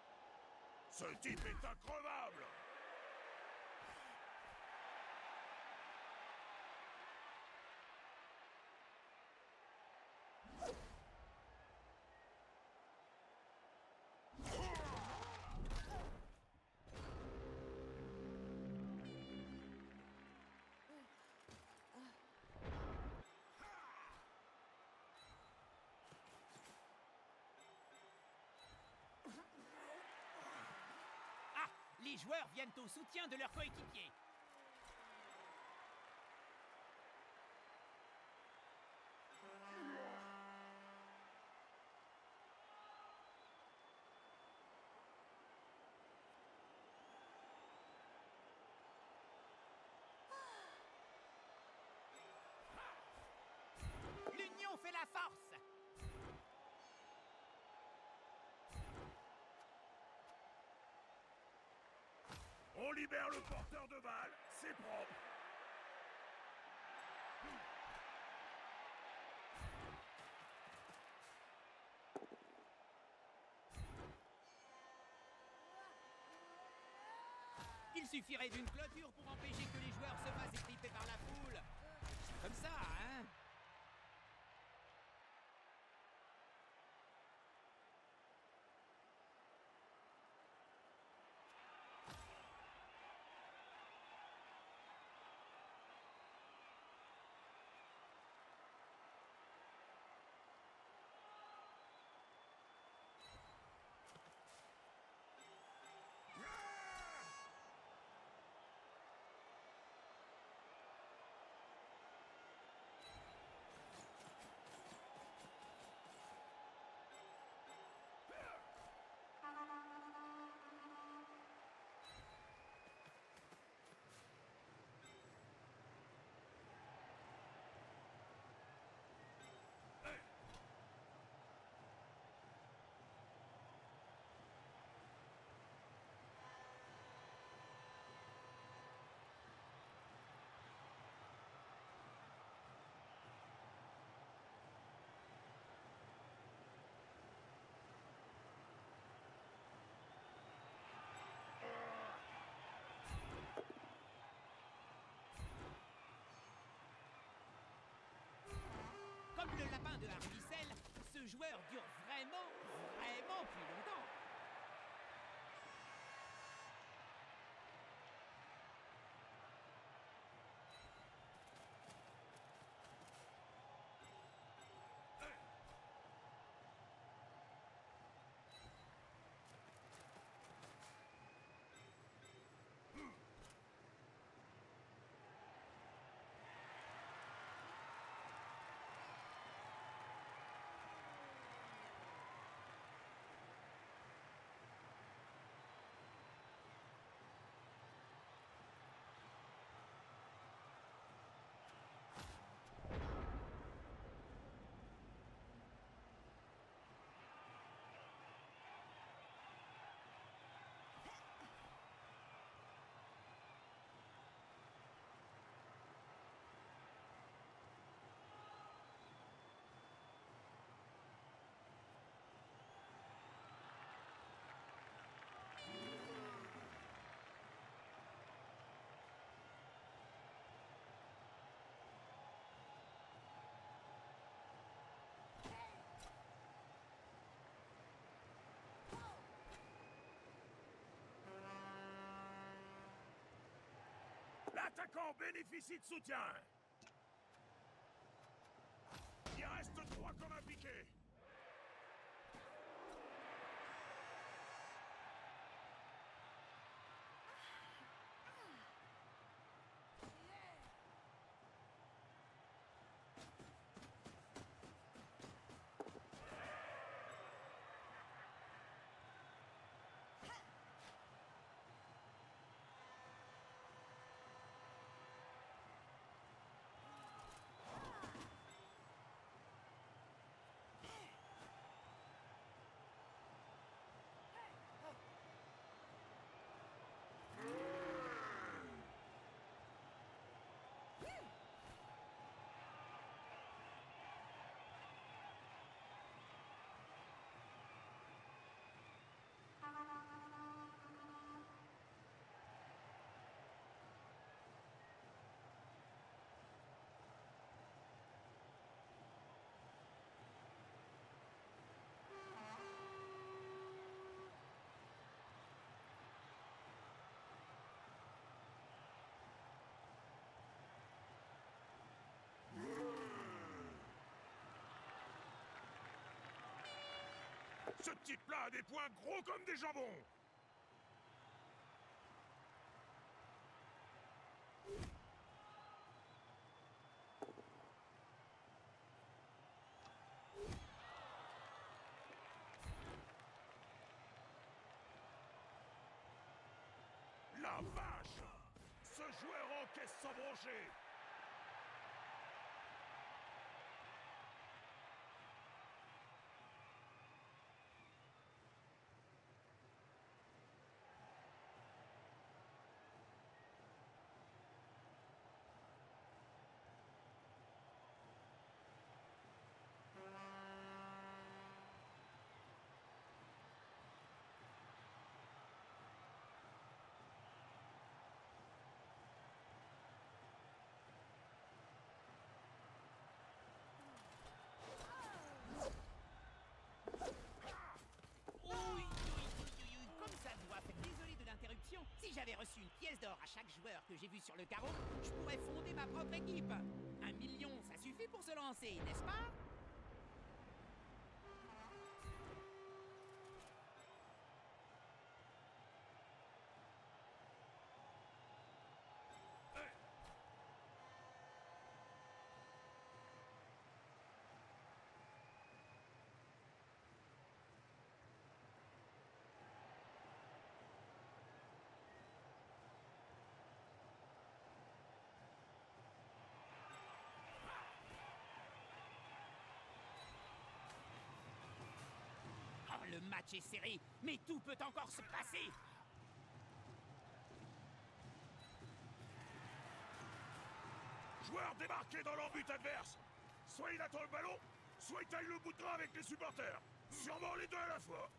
Ce type est increvable! Les joueurs viennent au soutien de leurs coéquipiers. L'union fait la force. On libère le porteur de balle, c'est propre. Il suffirait d'une clôture pour empêcher que les joueurs se fassent étriper par la foule. C'est comme ça, hein? Comme le lapin de Hardicel, ce joueur dure vraiment, vraiment plus longtemps. L'attaquant bénéficie de soutien. Il reste droit comme un piqué. Ce type-là a des poings gros comme des jambons. caisse sans broncher. Si j'avais reçu une pièce d'or à chaque joueur que j'ai vu sur le carreau, je pourrais fonder ma propre équipe. Un million, ça suffit pour se lancer, n'est-ce pas? Le match est serré, mais tout peut encore se passer. Joueur débarqué dans l'embut adverse. Soit il attend le ballon, soit il taille le bout de gras avec les supporters. Sûrement les deux à la fois.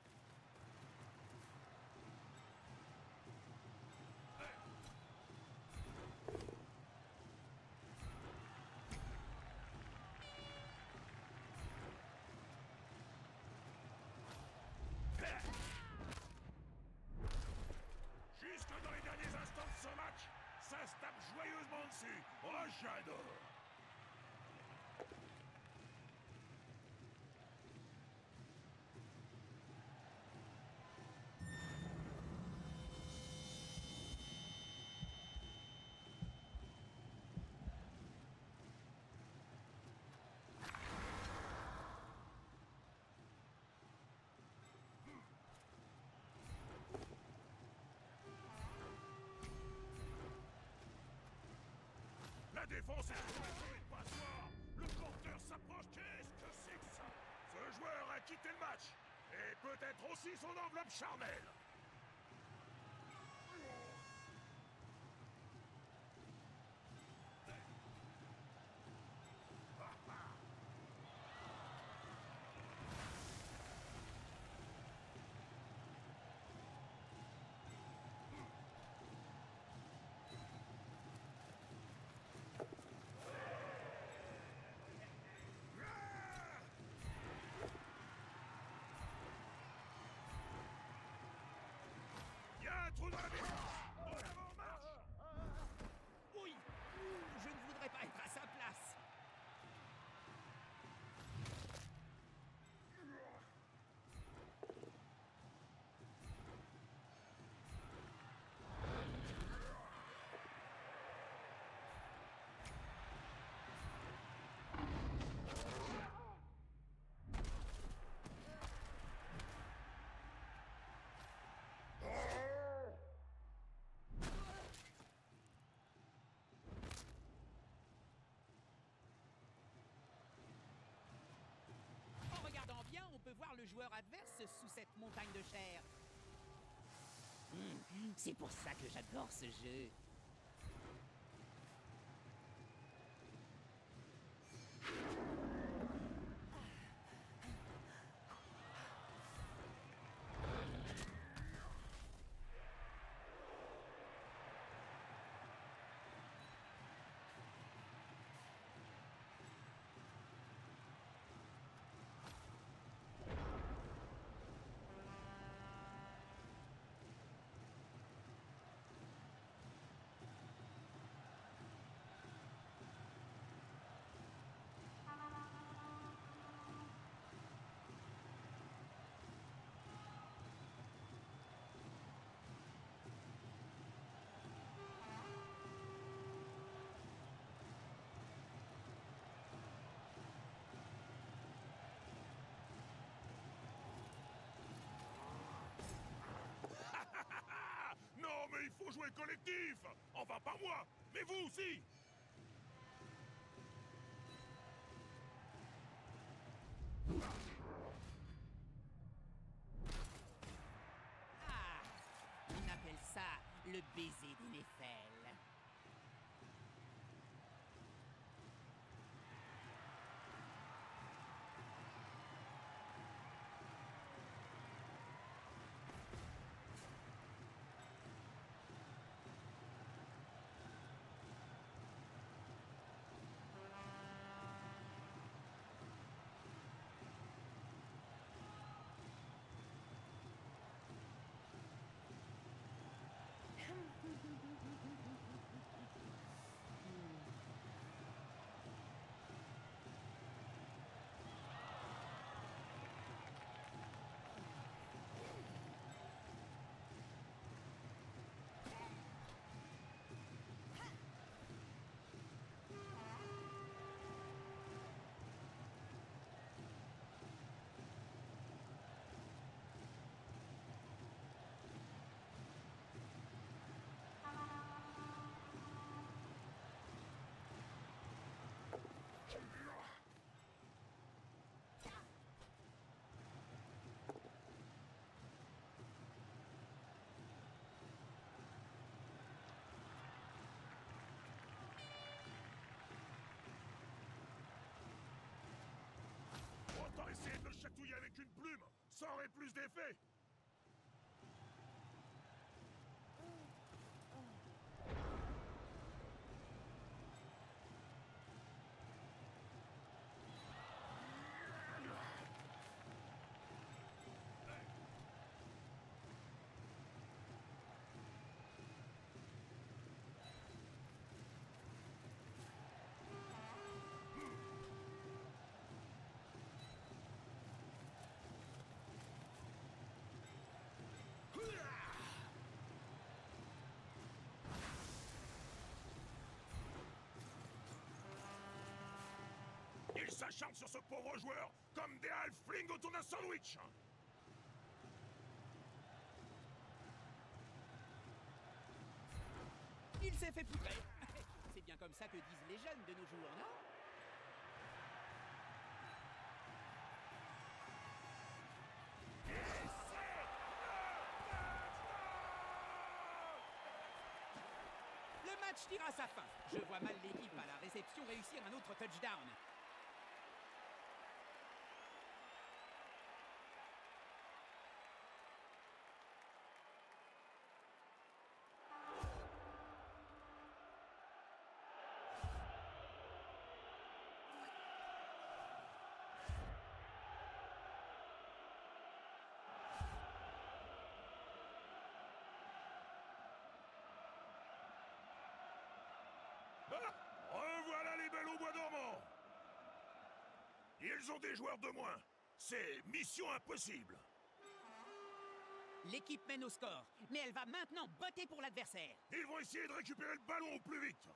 Jusque dans les derniers instants de ce match, ça se tape joyeusement dessus. Oh, j'adore. La défense est sur une passoire. Le porteur s'approche. Qu'est-ce que c'est que ça? Ce joueur a quitté le match. Et peut-être aussi son enveloppe charnelle. Un trou dans la défense. En avant, marche. Oui, je ne voudrais pas être à sa place. En regardant bien, on peut voir le joueur adverse sous cette montagne de chair. Mmh, c'est pour ça que j'adore ce jeu. est collectif. Enfin, pas moi, mais vous aussi. Ah, on appelle ça le baiser des Néphèles. Autant essayer de le chatouiller avec une plume, ça aurait plus d'effet. Ils s'acharnent sur ce pauvre joueur, comme des halflings autour d'un sandwich. Il s'est fait poudrer. C'est bien comme ça que disent les jeunes de nos jours, non? Le match tire à sa fin. Je vois mal l'équipe à la réception réussir un autre touchdown. Ah, revoilà les belles au bois dormant. Ils ont des joueurs de moins. C'est mission impossible. L'équipe mène au score, mais elle va maintenant botter pour l'adversaire. Ils vont essayer de récupérer le ballon au plus vite.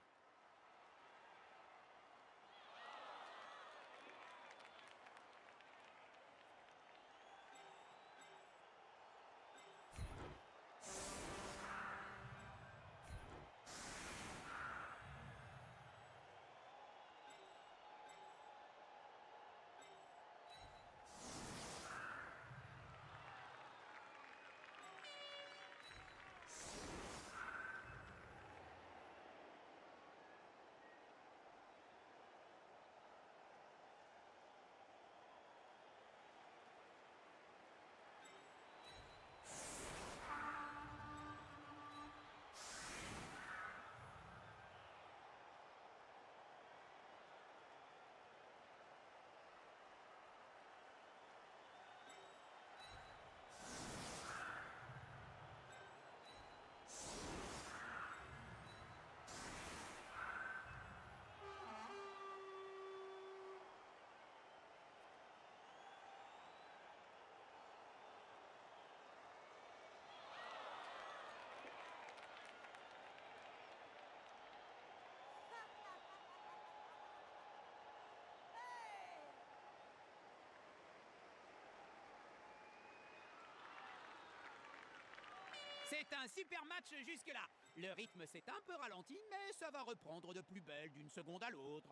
C'est un super match jusque-là. Le rythme s'est un peu ralenti, mais ça va reprendre de plus belle d'une seconde à l'autre.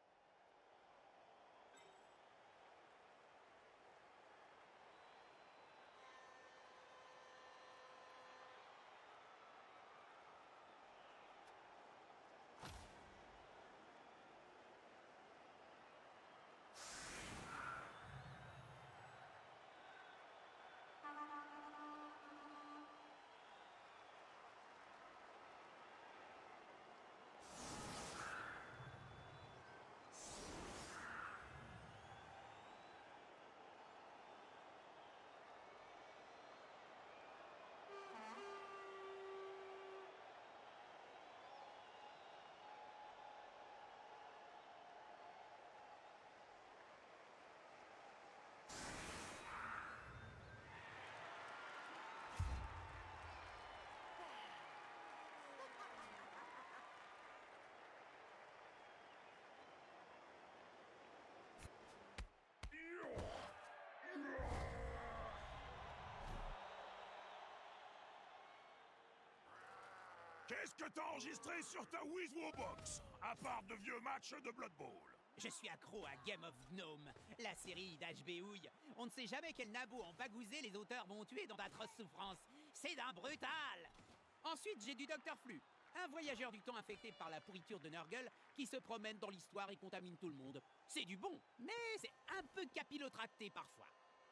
Qu'est-ce que t'as enregistré sur ta Wizwobox, à part de vieux matchs de Blood Bowl? Je suis accro à Game of Gnome, la série d'H B Houille. On ne sait jamais quel nabo en bagousé les auteurs vont tuer dans d'atroces souffrances. C'est d'un brutal! Ensuite, j'ai du Docteur Flu, un voyageur du temps infecté par la pourriture de Nurgle qui se promène dans l'histoire et contamine tout le monde. C'est du bon, mais c'est un peu capillotracté parfois.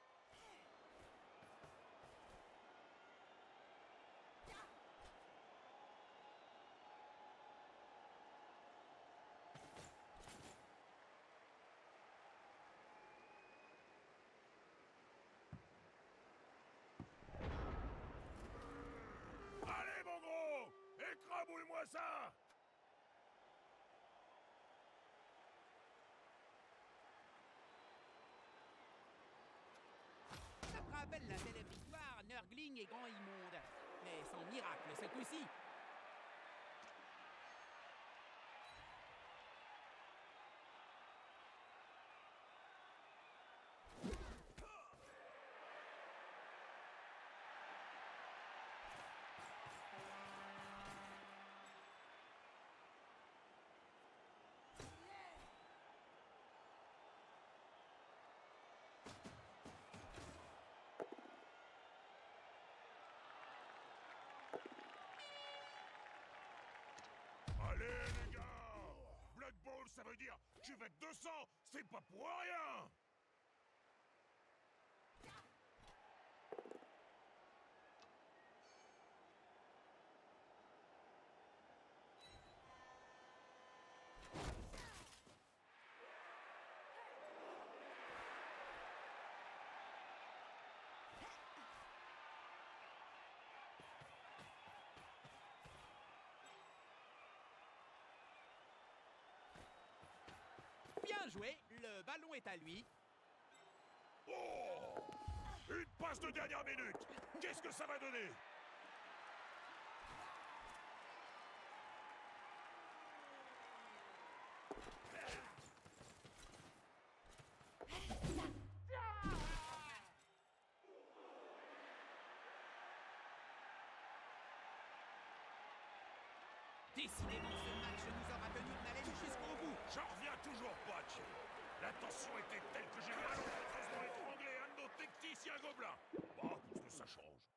Allez, mon gros! Écrabouille-moi ça! Ça me rappelle la célèbre histoire Nurgling et Grand Immonde. Mais sans miracle ce coup-ci. Allez, les gars! Blood Bowl, ça veut dire tu vas être deux cents, c'est pas pour rien! Bien joué, le ballon est à lui. Oh! Une passe de dernière minute! Qu'est-ce que ça va donner? Décidément, ce match nous aura tenu en haleine jusqu'au bout. J'en reviens toujours pas, Jim. La tension était telle que j'ai malheureusement étranglé un de nos techniciens gobelins. Bon, qu'est-ce que ça change?